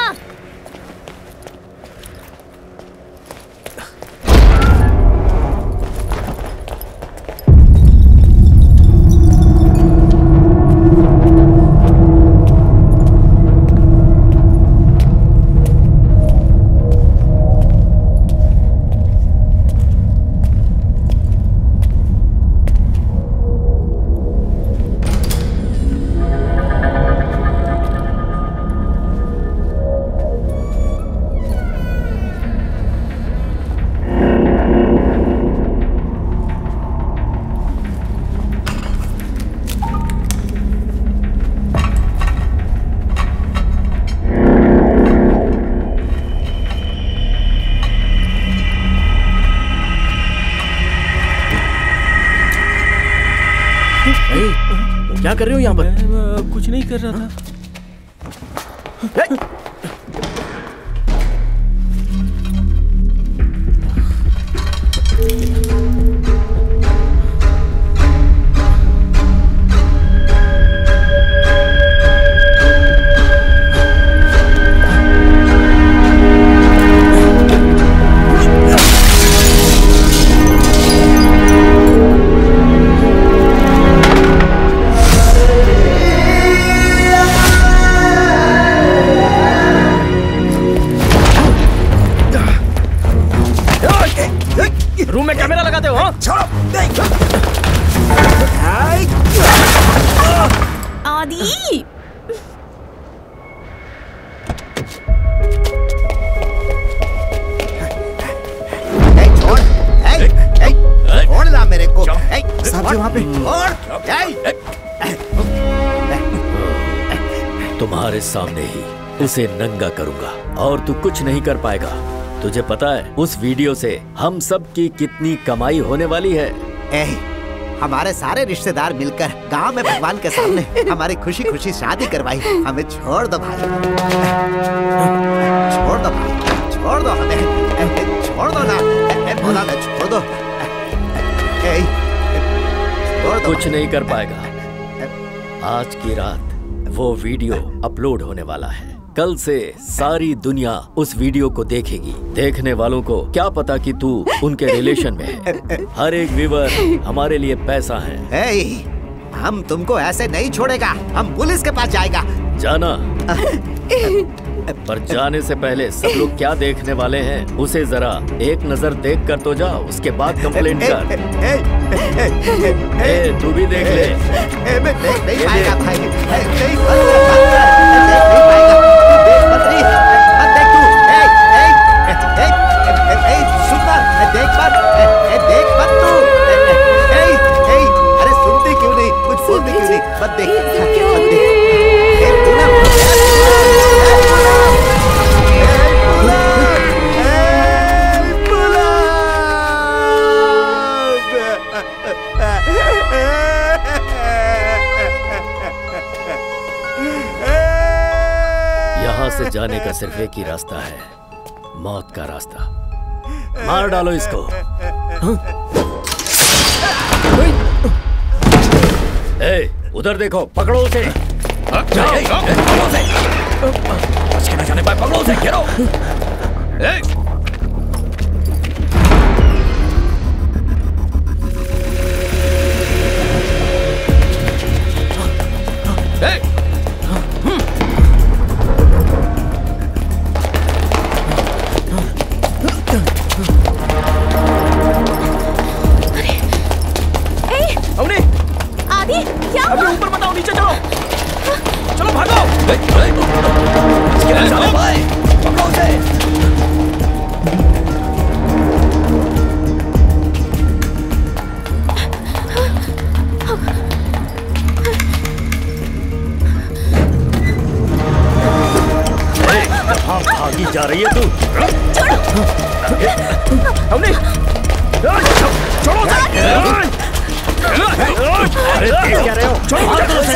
क्या कर रहे हो यहाँ पर? मैं कुछ नहीं कर रहा था। रूम में कैमरा लगाते हो? आदि छोड़ ना मेरे को। साहब जी वहाँ पे। तुम्हारे सामने ही उसे नंगा करूंगा और तू कुछ नहीं कर पाएगा। तुझे पता है उस वीडियो से हम सब की कितनी कमाई होने वाली है? हमारे सारे रिश्तेदार मिलकर गांव में भगवान के सामने हमारी खुशी खुशी शादी करवाई। हमें छोड़ दो भाई, छोड़ दो भाई, छोड़ दो हमें, छोड़ दो ना, बोला ना छोड़ दो, छोड़ दो। कुछ नहीं कर पाएगा। आज की रात वो वीडियो अपलोड होने वाला है। कल से सारी दुनिया उस वीडियो को देखेगी। देखने वालों को क्या पता कि तू उनके रिलेशन में है। हर एक व्यूअर हमारे लिए पैसा है। हम तुमको ऐसे नहीं छोड़ेगा, हम पुलिस के पास जाएगा। जाना पर जाने से पहले सब लोग क्या देखने वाले हैं उसे जरा एक नजर देख कर तो जा, उसके बाद कंप्लेंट कर। तू भी देख ले। मैं देख नहीं पाएगा भाई, नहीं सुनना, देख मत तू। अरे सुनती क्यों नहीं, कुछ बोलती क्यों नहीं? मत देख, यहाँ से जाने का सिर्फ एक ही रास्ता है, मौत का रास्ता। मार डालो इसको। उधर देखो, पकड़ो उसे। पकड़ो उसे। बच के न जाने पाए, पकड़ो उसे, घेरो। क्या अभी ऊपर बताओ, नीचे चलो। चलो भागो। चलो भाई, पकड़ो उसे। कहाँ भागी जा रही है तू? हमने छोड़ो उसे। अरे देख क्या रहे हो? छोड़ो उसे।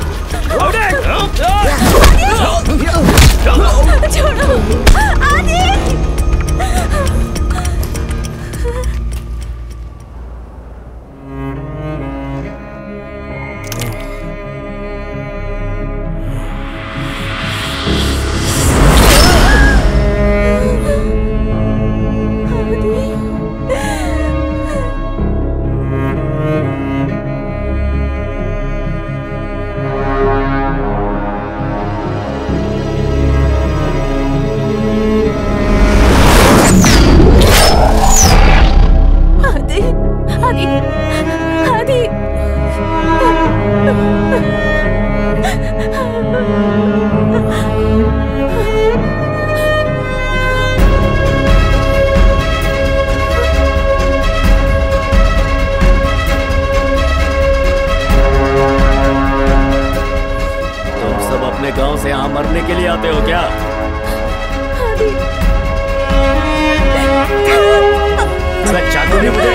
छोड़ो आदि। गांव से यहाँ मरने के लिए आते हो क्या? अच्छा तो नहीं मुझे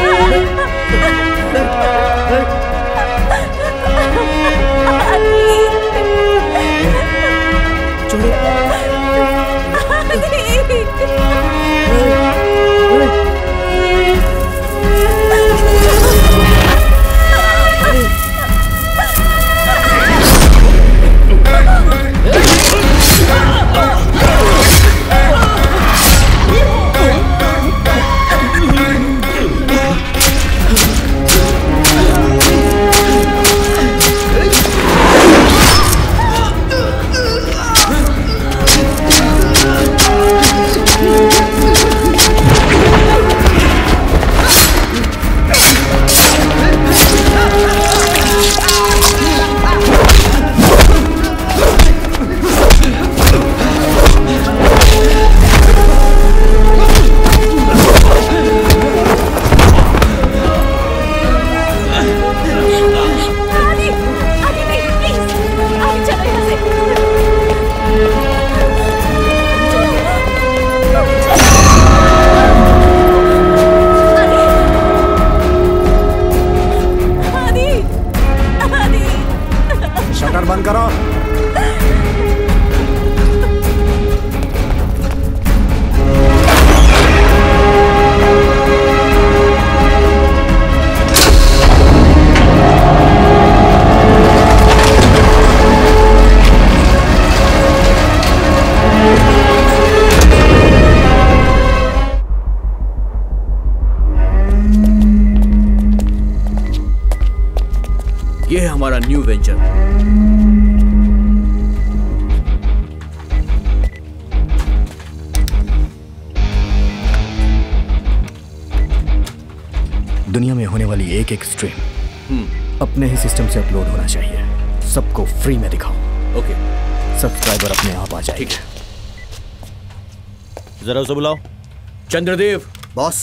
बंद करो। ये है हमारा न्यू वेंचर। दुनिया में होने वाली एक एक स्ट्रीम अपने ही सिस्टम से अपलोड होना चाहिए। सबको फ्री में दिखाओ। ओके। सब्सक्राइबर अपने आप आ जाएंगे। ठीक है। जरा उसे बुलाओ। चंद्रदेव बॉस।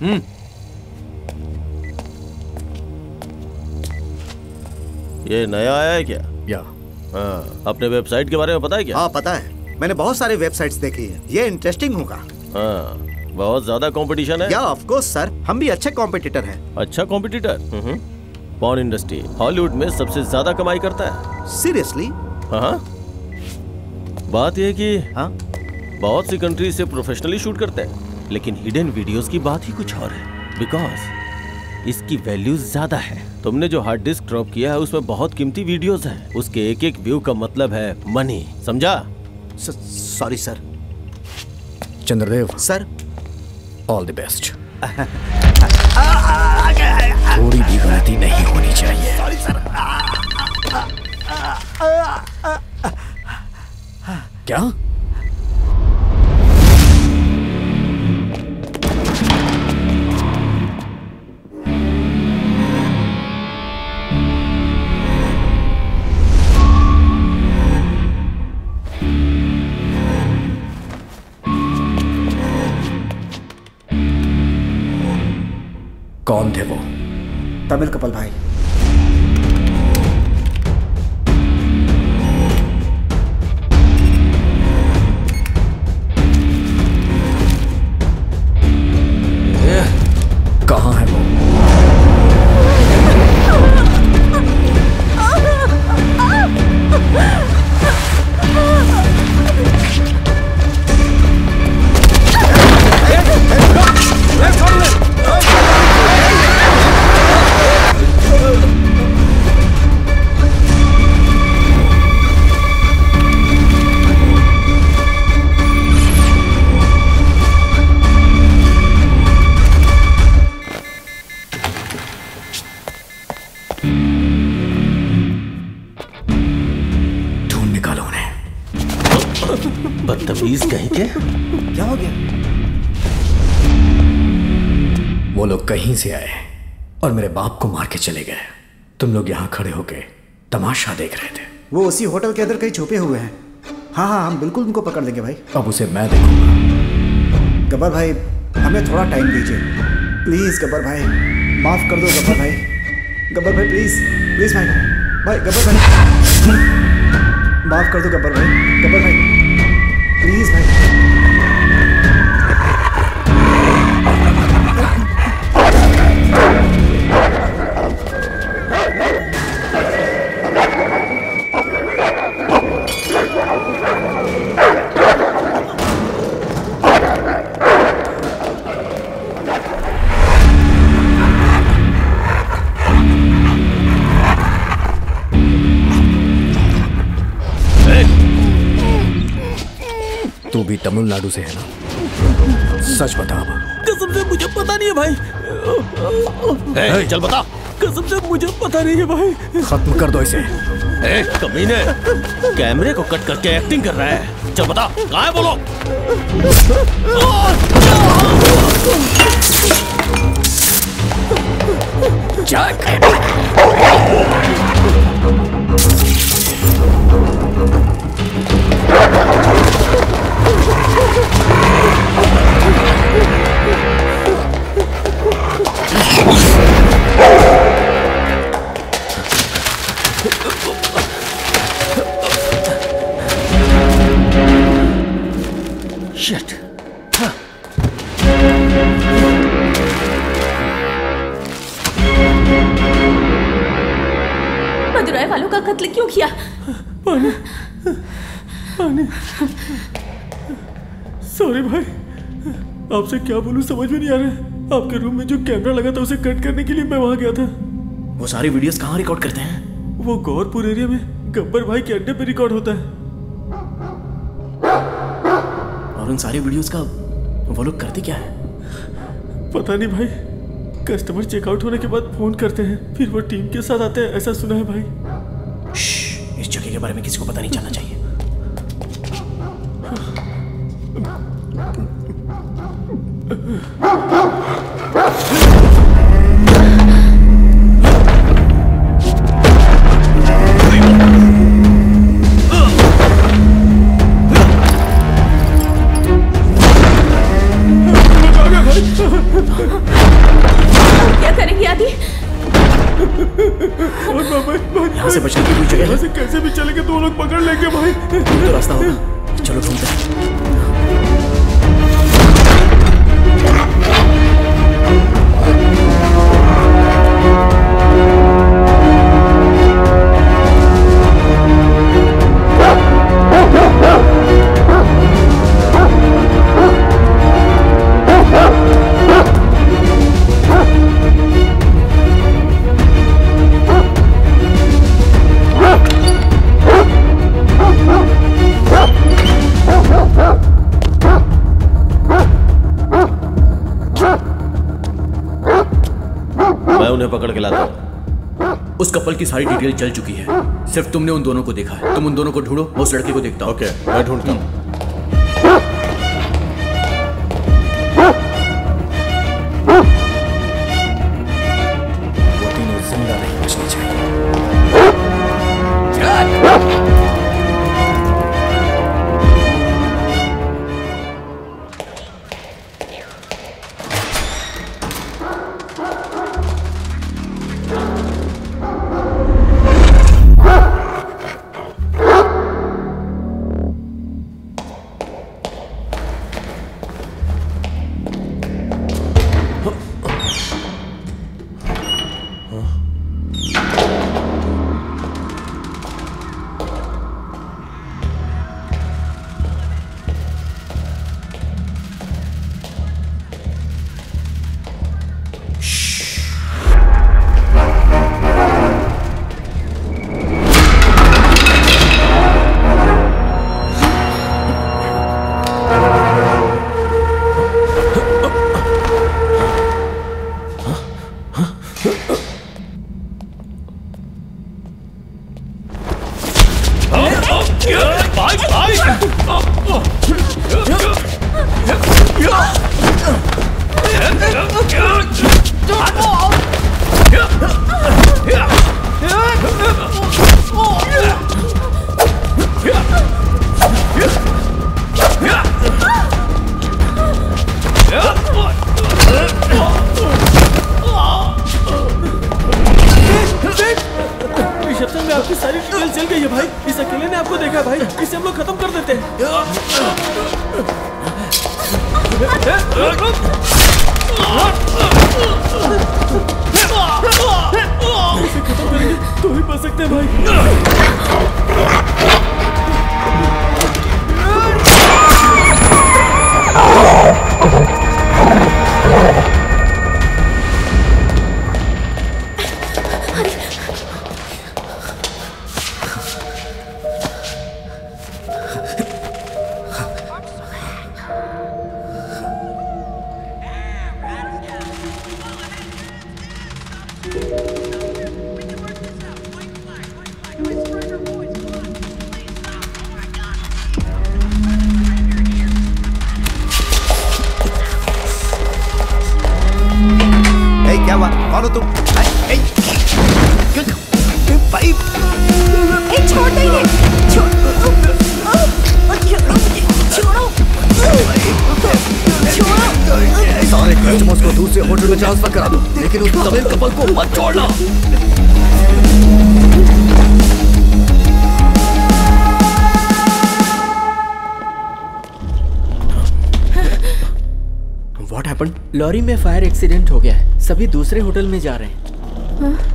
ये नया आया है क्या? या हाँ, अपने वेबसाइट के बारे में पता है क्या? हाँ पता है, मैंने बहुत सारे वेबसाइट्स देखी है। ये इंटरेस्टिंग होगा। हाँ, बहुत ज्यादा कंपटीशन है। या ऑफ कोर्स सर, हम भी अच्छे कॉम्पिटिटर हैं। अच्छा कॉम्पिटिटर? पॉर्न इंडस्ट्री हॉलीवुड में सबसे ज्यादा कमाई करता है। सीरियसली? हाँ। बात यह है कि बहुत सी कंट्री से प्रोफेशनली शूट करते हैं, लेकिन हिडन वीडियोस की बात ही कुछ और है। बिकॉज इसकी वैल्यू ज्यादा है। तुमने जो हार्ड डिस्क ड्रॉप किया है उसमें बहुत कीमती वीडियोस हैं। उसके एक एक व्यू का मतलब है मनी। समझा? Sorry sir. Chandradev sir, all the best. थोड़ी भी गलती नहीं होनी चाहिए। Sorry sir. क्या? कौन थे वो? तमिल कपल भाई। कहाँ है वो? बदतमीज कहीं के। क्या हो गया? वो लोग कहीं से आए और मेरे बाप को मार के चले गए। तुम लोग यहाँ खड़े होके तमाशा देख रहे थे। वो उसी होटल के अंदर कहीं छुपे हुए हैं। हाँ हाँ, हम बिल्कुल उनको पकड़ लेंगे भाई। अब उसे मैं देखूंगा। गब्बर भाई, हमें थोड़ा टाइम दीजिए प्लीज। गब्बर भाई माफ कर दो। गब्बर भाई, गब्बर भाई प्लीज प्लीज भाई, भाई गब्बर भाई माफ कर दो। गब्बर भाई, गब्बर भाई प्लीज भाई। तू भी तमिलनाडु से है ना? सच बता। कसम से मुझे पता नहीं है भाई। चल बता। कसम से मुझे पता नहीं है भाई। खत्म कर दो इसे। कमीने, कैमरे को कट करके एक्टिंग कर रहा है। चल बता, कहाँ है बोलो। Shit. मदुराई वालों का कत्ल क्यों किया? पानी, पानी। सॉरी भाई, आपसे क्या बोलूं समझ में नहीं आ रहा। आपके रूम में जो कैमरा लगा था उसे कट करने के लिए मैं वहां गया था। वो सारी वीडियोस कहाँ रिकॉर्ड करते हैं? वो गौरपुर एरिया में गब्बर भाई के अड्डे पे रिकॉर्ड होता है। और उन सारी वीडियोस का वो लोग करते क्या है? पता नहीं भाई। कस्टमर चेकआउट होने के बाद फोन करते हैं, फिर वो टीम के साथ आते हैं, ऐसा सुना है भाई। इस जगह के बारे में किसी को पता नहीं चलना चाहिए। क्या करेंगे आदि? यहाँ से बचने की कोई जगह है? यहाँ से कैसे भी चलेंगे, दो लोग पकड़ लेंगे भाई। तो रास्ता होगा, चलो ढूंढते हैं। मैं उन्हें पकड़ के लाता हूँ। उस कपल की सारी डिटेल चल चुकी है, सिर्फ तुमने उन दोनों को देखा है। तुम उन दोनों को ढूंढो, मैं उस लड़के को देखता हूँ। ओके, मैं ढूंढता हूँ। वो तीनों जिंदा नहीं बचने चाहिए। रिसेप्शन में आपकी सारी डिटेल चल गई है भाई। इस अकेले ने आपको देखा भाई। इसे हम लोग खत्म कर देते हैं। इसे खत्म करेंगे तो ही बच सकते हैं भाई। क्या हुआ? कौन हो तुम? भाई छोड़ दे ये। सारे कस्टमर्स को दूसरे होटल में ट्रांसफर करा दो, लेकिन उस तमिल कपल को मत छोड़ना। What happened? लॉरी में फायर एक्सीडेंट हो गया है। सभी दूसरे होटल में जा रहे हैं।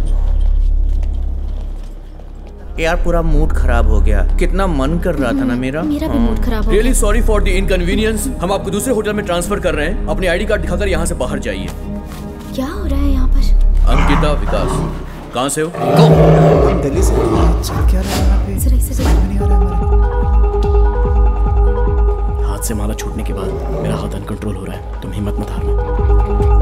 यार पूरा मूड खराब हो गया। कितना मन कर रहा था ना मेरा भी मूड खराब हो गया। Really sorry for the inconvenience। हम आपको दूसरे होटल में ट्रांसफर कर रहे हैं। अपनी आईडी कार्ड दिखाकर यहाँ से बाहर जाइए। क्या हो रहा है यहाँ पर? अंकिता विकास, कहाँ से हो? हम दिल्ली से। चल क्या रहा है? हाथ से माला छूटने के बाद मेरा हाथ अनकंट्रोल हो रहा है। तुम हिम्मत मत हारना।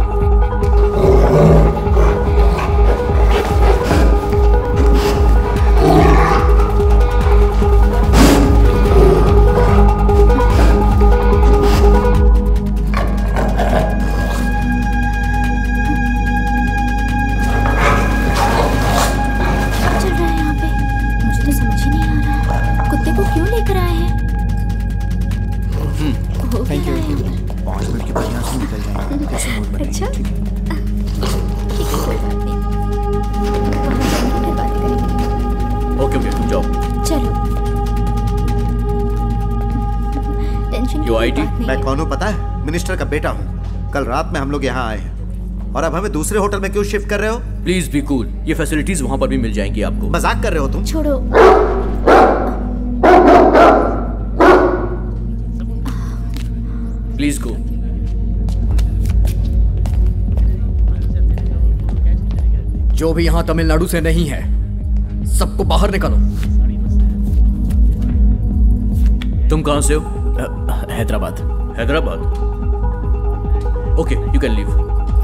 मैं कौन हूँ पता है? मिनिस्टर का बेटा हूँ। कल रात में हम लोग यहाँ आए हैं और अब हमें दूसरे होटल में क्यों शिफ्ट कर रहे हो? Please be cool. ये फैसिलिटीज वहाँ पर भी मिल जाएंगी आपको। मजाक कर रहे हो तुम? छोड़ो। Please go. जो भी यहाँ तमिलनाडु से नहीं है, सबको बाहर निकालो। तुम कहाँ से हो? Hyderabad. Hyderabad? Okay, you can leave.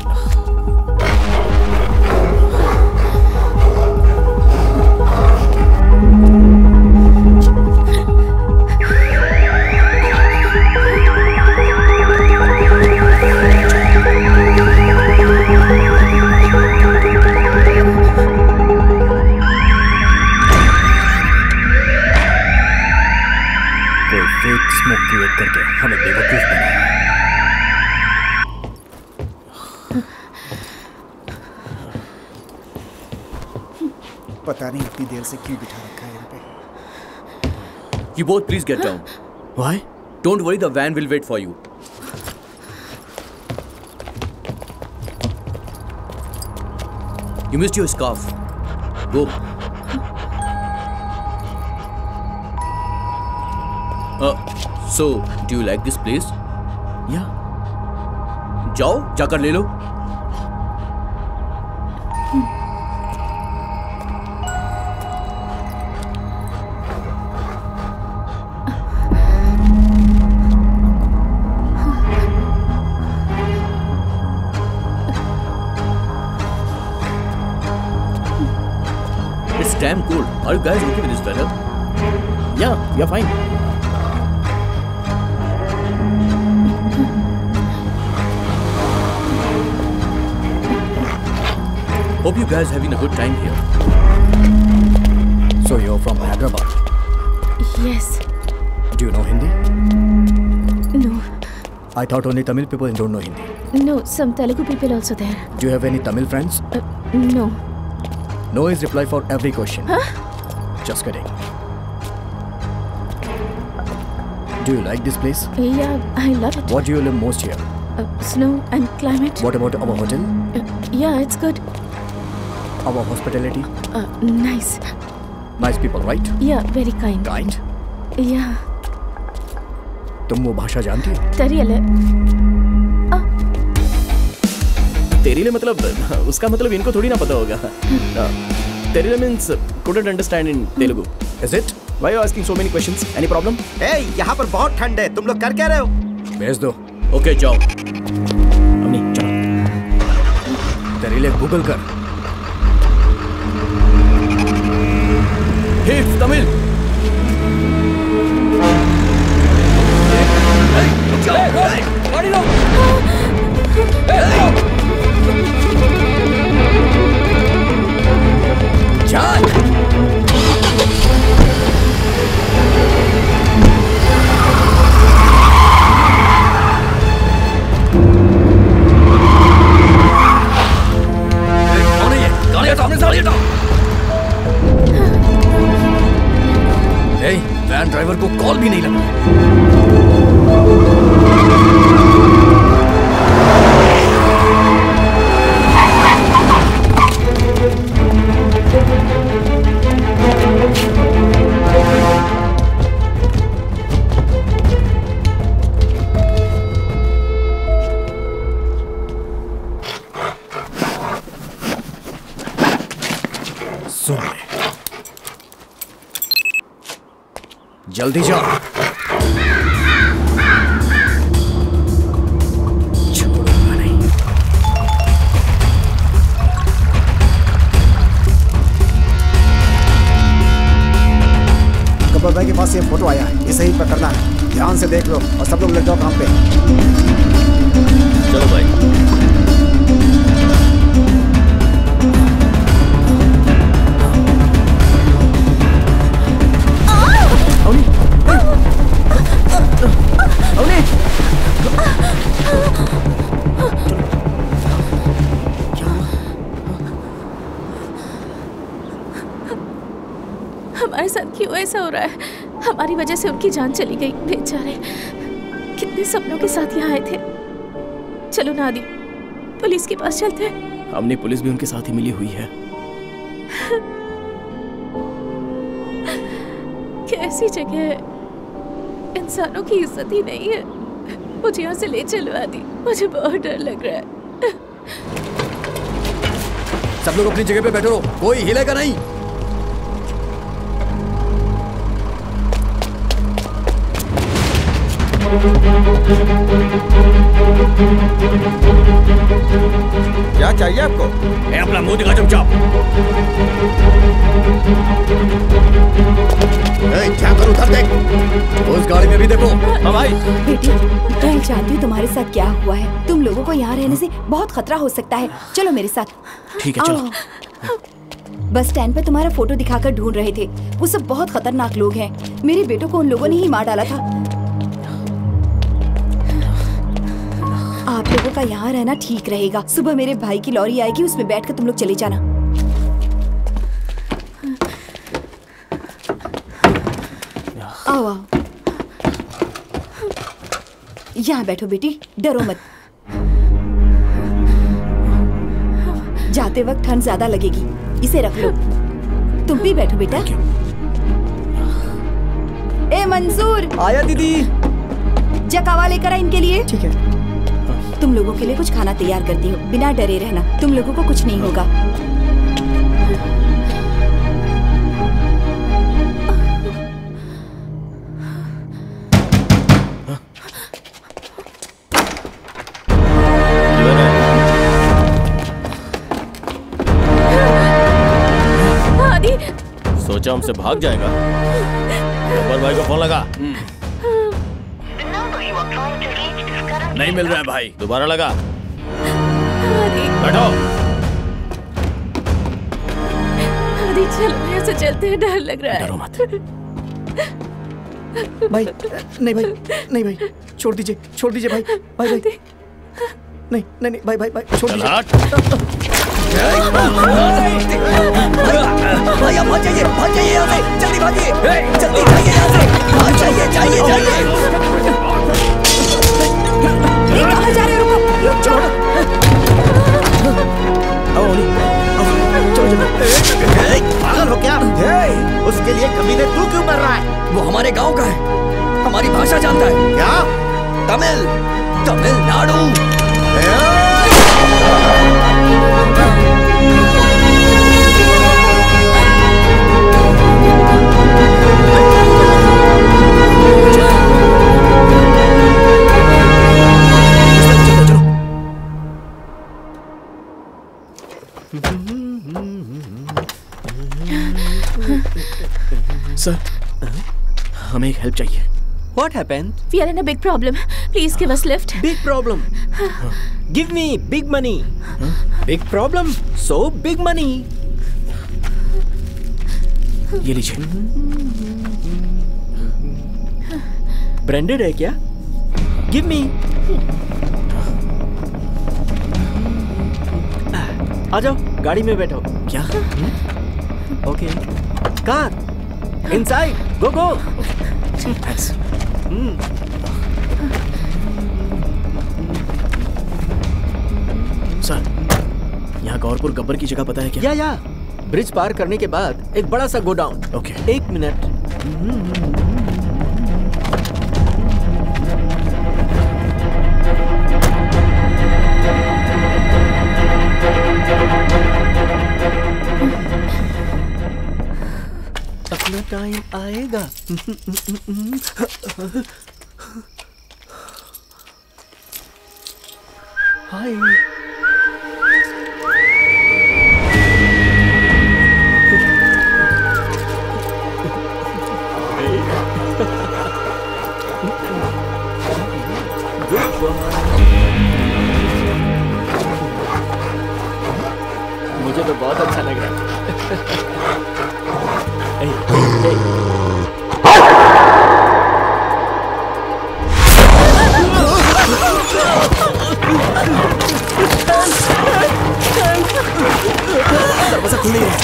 Smoke create करके हमें बेवकूफ बनाया। पता नहीं इतनी देर से क्यों बिठा रखा है यहाँ पे। You both please get down. Why? Don't worry, the van will wait for you. You missed your scarf. Go. So, do you like this place? Yeah. जाओ, जाकर ले लो। It's damn cold. Are you guys okay with this weather? Yeah, we are fine. Hope you guys having a good time here. So you're from Hyderabad? Yes. Do you know Hindi? No. I thought only Tamil people don't know Hindi. No, some Telugu people also there. Do you have any Tamil friends? No. No is reply for every question. Huh? Just kidding. Do you like this place? Yeah, I love it. What do you love most here? Snow and climate. What about our hotel? Yeah, it's good. Our hospitality? Nice. Nice people, right? Yeah, very kind. Kind? Yeah. तुम वो भाषा जानती हो? तेरियले। तेरिले मतलब उसका मतलब इनको थोड़ी ना पता होगा। तेरिले means couldn't understand in Telugu. Is it? Why are you asking so many questions? Any problem? Hey, यहाँ पर बहुत ठंड है। तुम लोग कर क्या रहे हो? भेज दो। Okay, जाओ। अम्मी, चलो। तेरिले गूगल कर। Hey, Tamil. गाड़ी लो। चल। कौन है ये? गाड़ी हटाओ, अपने साड़ी हटाओ। वैन ड्राइवर को कॉल भी नहीं लगा। सुन ले, जल्दी जाओ। छोड़ूंगा नहीं। गब्बर भाई के पास ये फोटो आया है, इसे ही पकड़ना है। ध्यान से देख लो और सब लोग लग जाओ काम पे। चलो भाई। हमारे साथ क्यों ऐसा हो रहा है? हमारी वजह से उनकी जान चली गई। बेचारे कितने सपनों के साथ यहाँ आए थे। चलो ना आदि, पुलिस के पास चलते हैं। हमने पुलिस भी उनके साथ ही मिली हुई है। कैसी जगह है, इंसानों की इज्जत ही नहीं है। मुझे यहाँ से ले चलो आदि, मुझे बहुत डर लग रहा है। सब लोग अपनी जगह पे बैठो, कोई हिलेगा नहीं। क्या चाहिए आपको? अपना मुंह दिखा चुपचाप। क्या करूं, उधर देख। उस गाड़ी में भी देखो। हाँ भाई। बेटी, मैं जानती हूँ तुम्हारे साथ क्या हुआ है। तुम लोगों को यहाँ रहने से बहुत खतरा हो सकता है। चलो मेरे साथ। ठीक है, चलो। बस स्टैंड पे तुम्हारा फोटो दिखाकर ढूंढ रहे थे। वो सब बहुत खतरनाक लोग हैं। मेरे बेटों को उन लोगों ने ही मार डाला था। आप लोगों का यहाँ रहना ठीक रहेगा। सुबह मेरे भाई की लॉरी आएगी, उसमें बैठकर तुम लोग चले जाना। आओ आओ, यहाँ बैठो बेटी, डरो मत। जाते वक्त ठंड ज्यादा लगेगी, इसे रख लो। तुम भी बैठो बेटा। ए मंसूर, आया दीदी। जकावा लेकर आ इनके लिए। ठीक है। तुम लोगों के लिए कुछ खाना तैयार करती हूँ। बिना डरे रहना, तुम लोगों को कुछ नहीं होगा। सोचा हमसे भाग जाएगा। गब्बर भाई को फोन लगा। नहीं मिल रहा है भाई। दोबारा लगा। बैठो। आदि चलो यहाँ से चलते हैं, डर लग रहा है। डरो मत। भाई नहीं भाई, नहीं भाई, छोड़ दीजिए भाई, भाई भाई नहीं नहीं नहीं भाई भाई भाई छोड़ दीजिए। भैया भाग जाइए यहाँ से, जल्दी भागिए, जल्दी जाइए यहाँ से, भाग जाइए। कहाँ जा रहे हो? रुक जाओ। पागल हो क्या? उसके लिए कमीने तू क्यों मर रहा है? वो हमारे गांव का है, हमारी भाषा जानता है। क्या? तमिलनाडु। सर, हमें एक हेल्प चाहिए। What happened? We are in a big problem. Please give us lift. Big problem. Give me big money. Big problem. So big money. ये लीजिए। ब्रांडेड है क्या? Give me. आ जाओ, गाड़ी में बैठो। क्या? Okay. Car. Inside. Go go. Thanks. Sir, यहाँ गौरपुर गब्बर की जगह पता है क्या? या ब्रिज पार करने के बाद एक बड़ा सा गोडाउन। ओके। 1 मिनट। अपना टाइम आएगा। हाय। मुझे तो बहुत अच्छा लग रहा है। दरवाजा खुल नहीं रहा।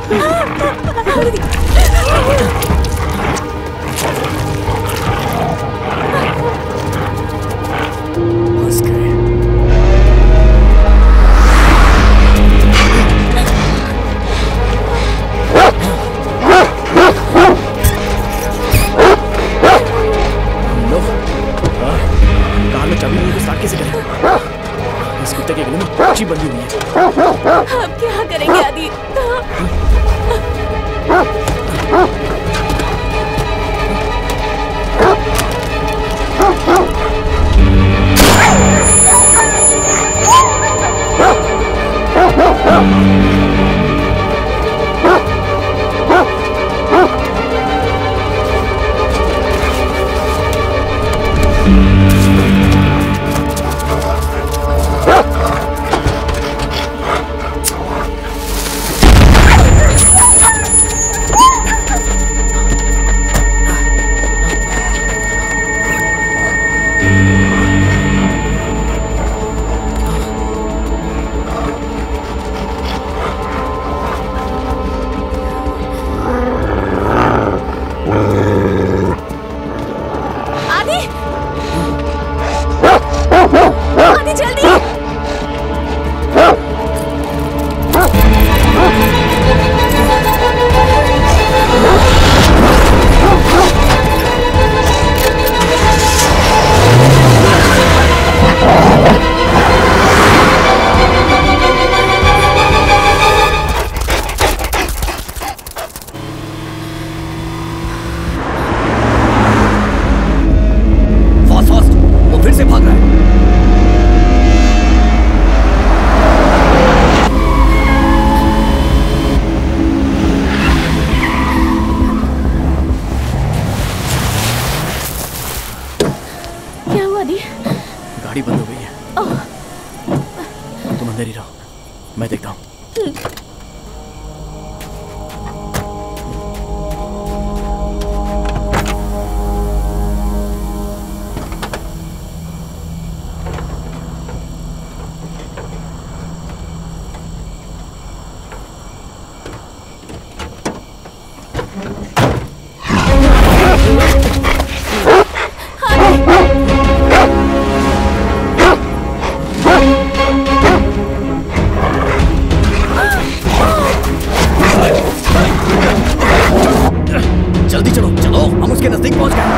इस कुत्ते के गले में अच्छी बंदी हुई है। अब क्या करेंगे आदि? ही रहो, मैं देखता हूँ। जल्दी चलो चलो, हम उसके नजदीक पहुंच गए।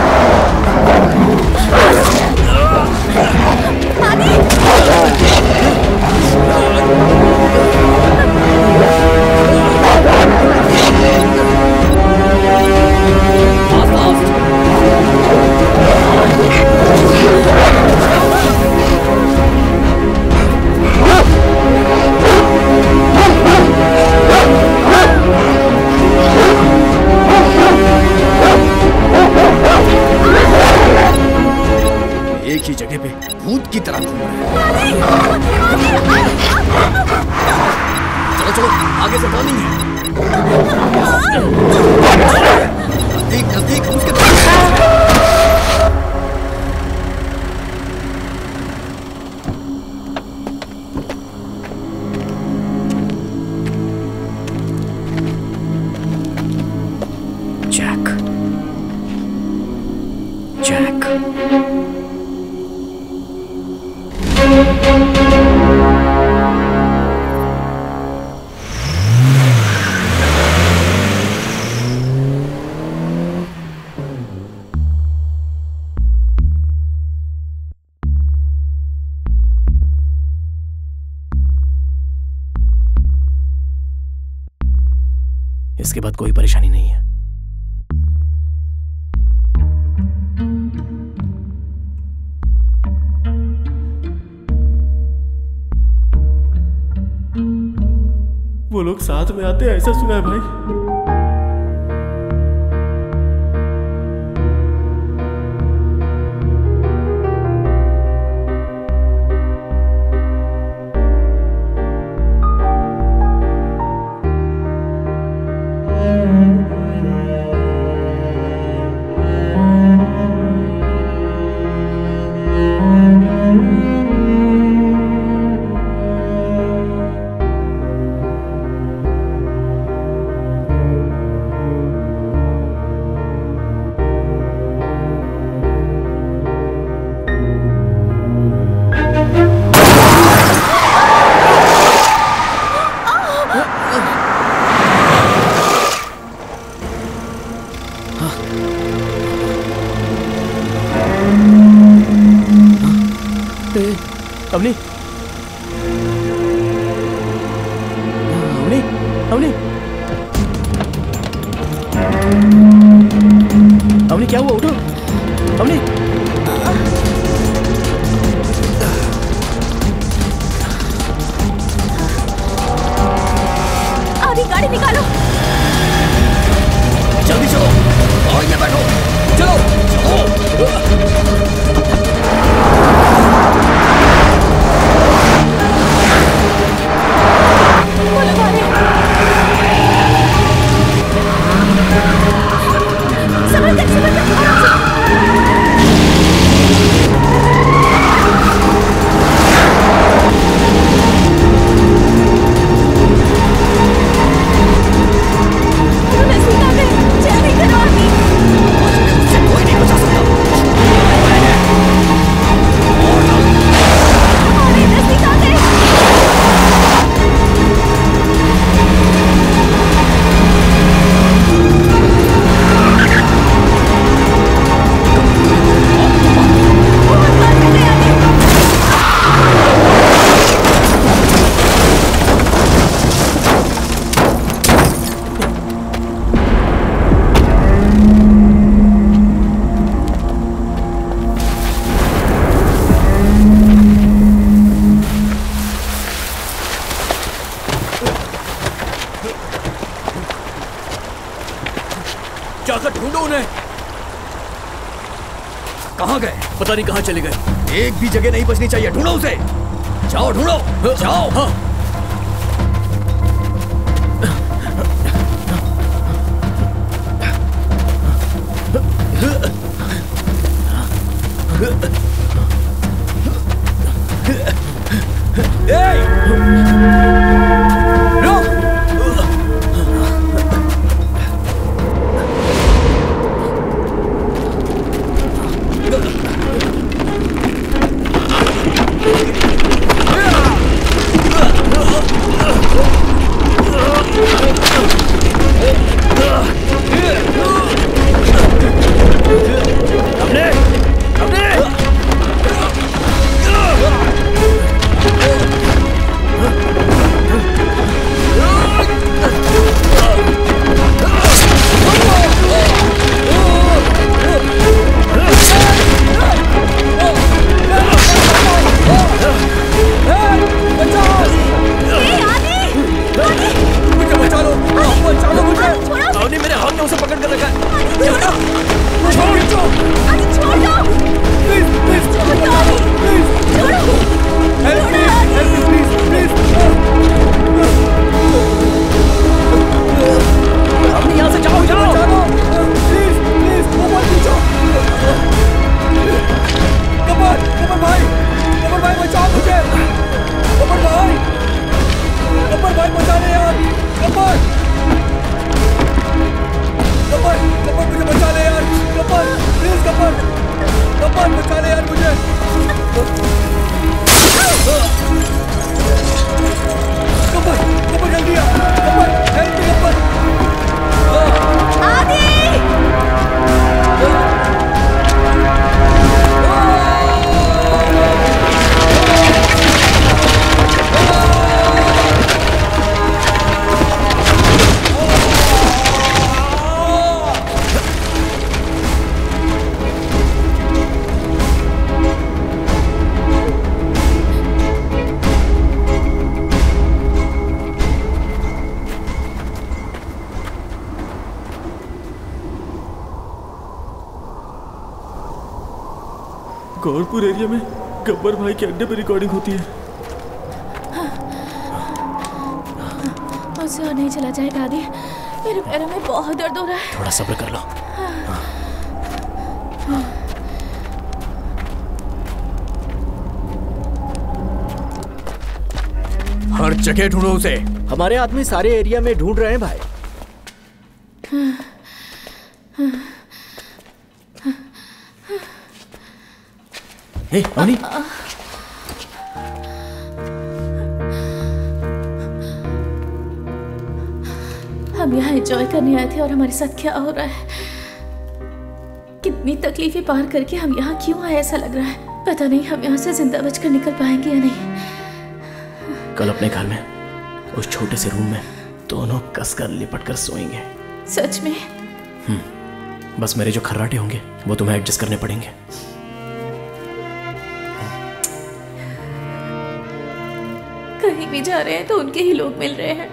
एक ही जगह पे भूत की तरह घूम रहे हैं। चलो चलो, आगे से टर्निंग है। नजदीक नजदीक, हम उसके जैक, जैक। इसके बाद कोई परेशानी नहीं है। वो लोग साथ में आते हैं, ऐसा सुना है भाई। अवनी, अवनी, अवनी, अवनी, क्या हुआ? उठो, अवनी। आदि, गाड़ी निकालो। जल्दी चलो, गाड़ी में बैठो, चलो, चलो। जाकर ढूंढो उन्हें। कहाँ गए? पता नहीं कहाँ चले गए। एक भी जगह नहीं बचनी चाहिए, ढूंढो उसे। जाओ ढूंढो, जाओ। गौरपुर एरिया में गब्बर भाई के अड्डे पर रिकॉर्डिंग होती है। मुझसे और नहीं चला जाएगा आदि, मेरे पैरों में बहुत दर्द हो रहा है। थोड़ा सब्र कर लो। हर जगह ढूंढो उसे। हमारे आदमी सारे एरिया में ढूंढ रहे हैं भाई। हे अवनी, हम यहाँ एंजॉय करने आए थे और हमारे साथ क्या हो रहा है। कितनी तकलीफें पार करके हम यहाँ क्यों आए ऐसा लग रहा है। पता नहीं हम यहाँ से जिंदा बचकर निकल पाएंगे या नहीं। कल अपने घर में उस छोटे से रूम में दोनों कसकर लिपट कर सोएंगे। सच में? बस मेरे जो खर्राटे होंगे वो तुम्हें एडजस्ट करने पड़ेंगे। कहीं भी जा रहे हैं तो उनके ही लोग मिल रहे हैं।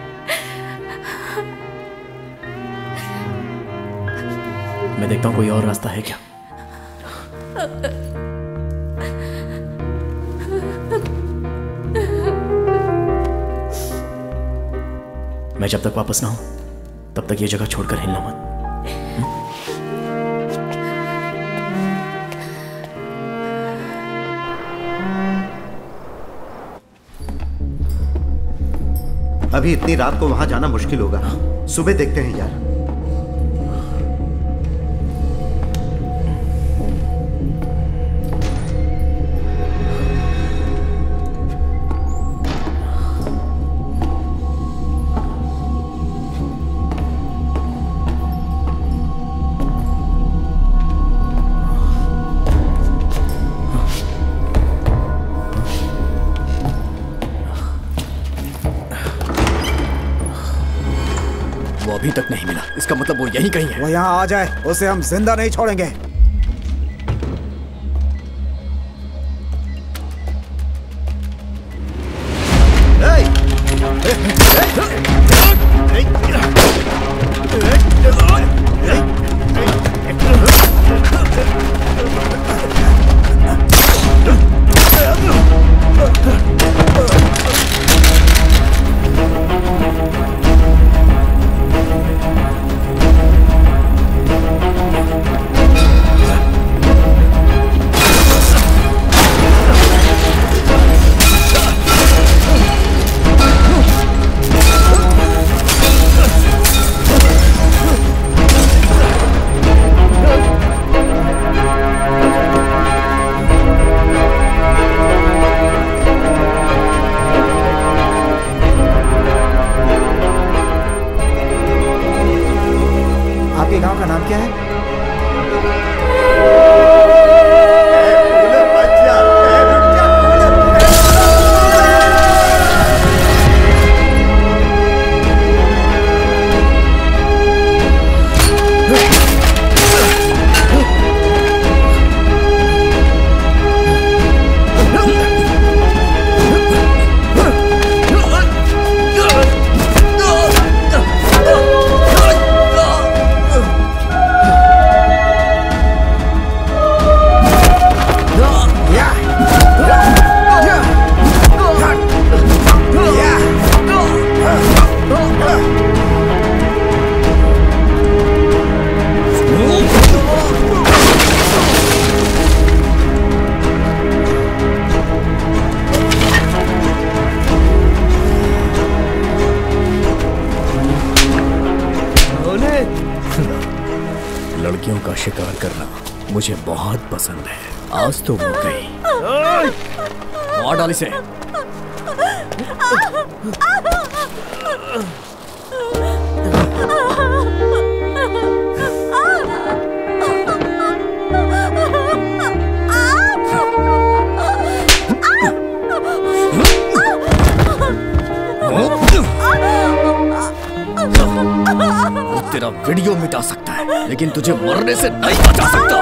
मैं देखता हूँ कोई और रास्ता है क्या। मैं जब तक वापस ना हूं तब तक ये जगह छोड़कर हिलना मत। अभी इतनी रात को वहां जाना मुश्किल होगा। सुबह देखते हैं यार। अभी तक नहीं मिला, इसका मतलब वो यहीं कहीं है। वो यहाँ आ जाए, उसे हम जिंदा नहीं छोड़ेंगे। लड़कियों का शिकार करना मुझे बहुत पसंद है। आज तो वो गई। मार डाल इसे। वो तेरा वीडियो मिटा सकता है, लेकिन तुझे मरने से नहीं बचा सकता।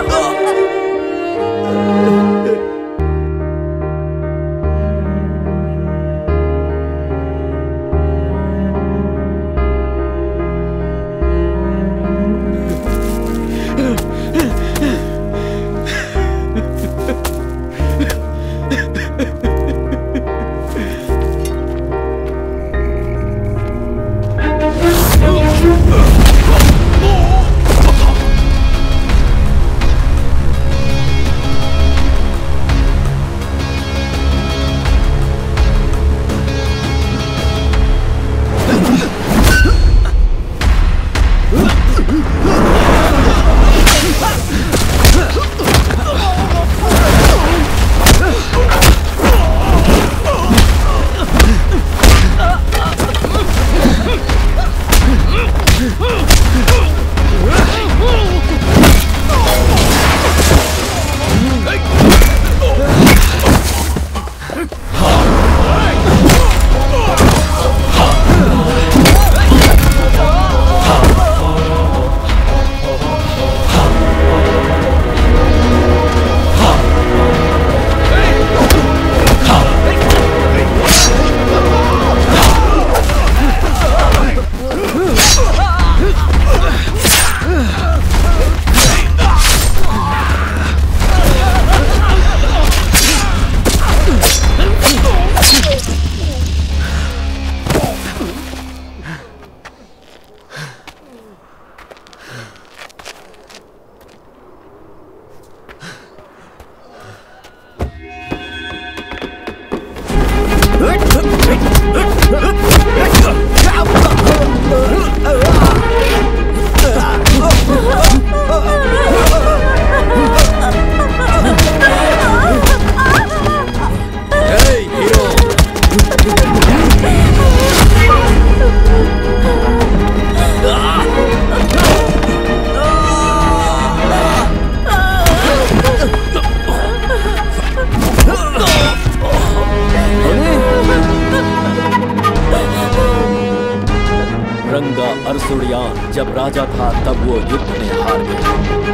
रंगा अरसुड़ियान जब राजा था तब वो युद्ध में हार गया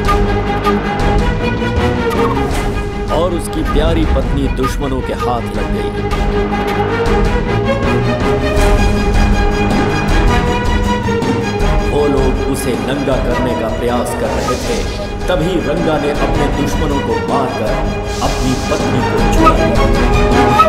और उसकी प्यारी पत्नी दुश्मनों के हाथ लग गई। वो लोग उसे नंगा करने का प्रयास कर रहे थे, तभी रंगा ने अपने दुश्मनों को मारकर अपनी पत्नी को छुड़ा लिया।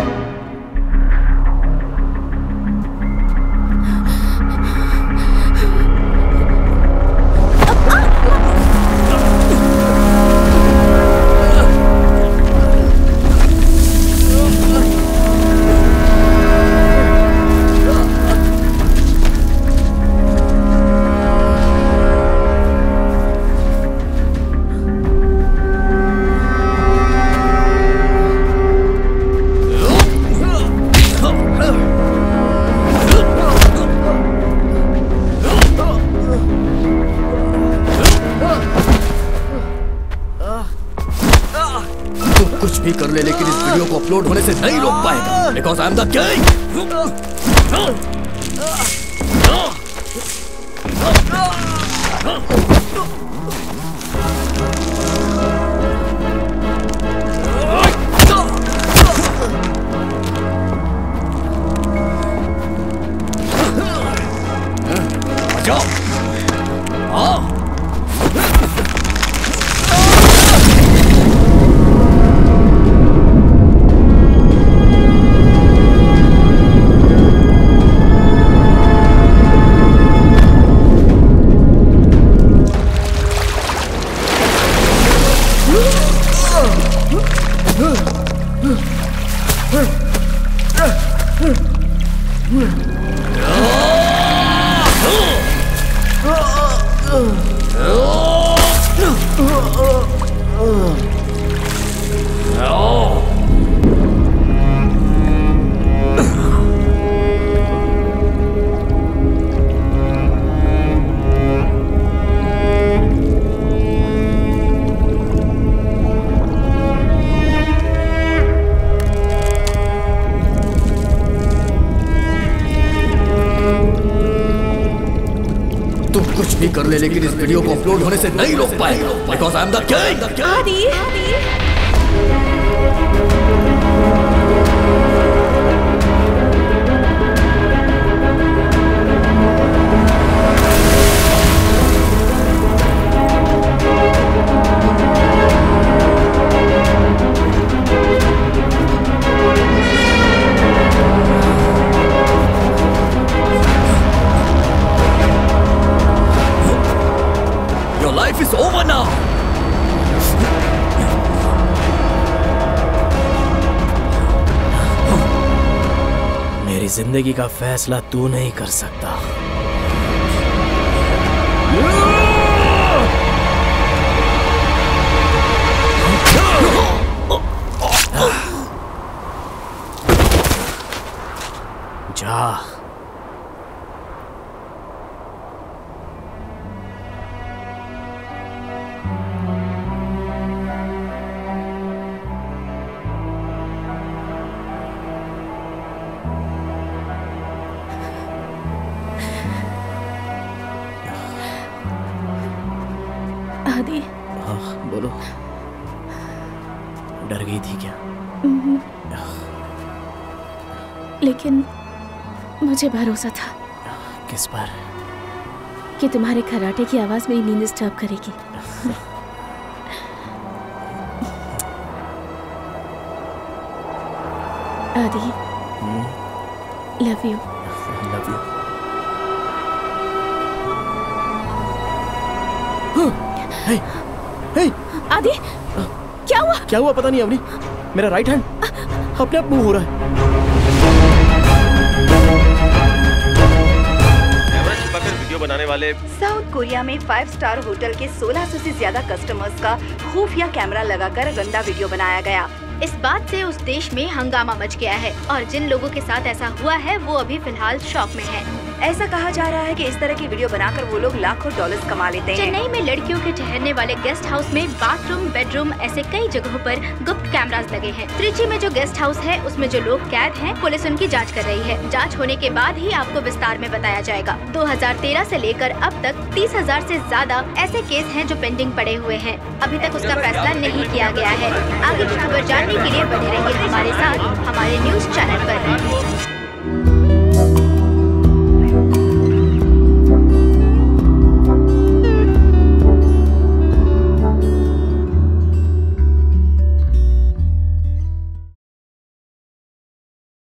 कुछ भी कर ले लेकिन इस वीडियो को अपलोड होने से नहीं रोक पाएगा, because I am the king. जाओ, हाँ। कर ले लेकिन इस वीडियो को अपलोड होने से नहीं रोक पाएगा, because I am the king. Aadi Life is over now. मेरी जिंदगी का फैसला तू नहीं कर सकता। जा। आदि। हाँ बोलो। डर गई थी क्या? लेकिन मुझे भरोसा था। किस पर? कि तुम्हारे खर्राटे की आवाज मेरी नींद डिस्टर्ब करेगी। Aadi, love you. Love you. Hey, hey. Aadi, क्या हुआ? क्या हुआ पता नहीं अवनी, मेरा राइट हैंड अपने आप मूव हो रहा है। वीडियो बनाने वाले साउथ कोरिया में 5 स्टार होटल के 1600 से ज्यादा कस्टमर्स का खुफिया कैमरा लगाकर गंदा वीडियो बनाया गया। इस बात से उस देश में हंगामा मच गया है और जिन लोगों के साथ ऐसा हुआ है वो अभी फिलहाल शॉक में है। ऐसा कहा जा रहा है कि इस तरह की वीडियो बनाकर वो लोग लाखों डॉलर्स कमा लेते हैं। चेन्नई में लड़कियों के ठहरने वाले गेस्ट हाउस में बाथरूम, बेडरूम ऐसे कई जगहों पर गुप्त कैमरास लगे हैं। त्रिची में जो गेस्ट हाउस है उसमें जो लोग कैद हैं, पुलिस उनकी जांच कर रही है। जांच होने के बाद ही आपको विस्तार में बताया जाएगा। 2013 से लेकर अब तक 30,000 से ज्यादा ऐसे केस हैं जो पेंडिंग पड़े हुए हैं। अभी तक उसका फैसला नहीं किया गया है। आगे की खबर जानने के लिए बने रहिए हमारे साथ हमारे न्यूज चैनल पर।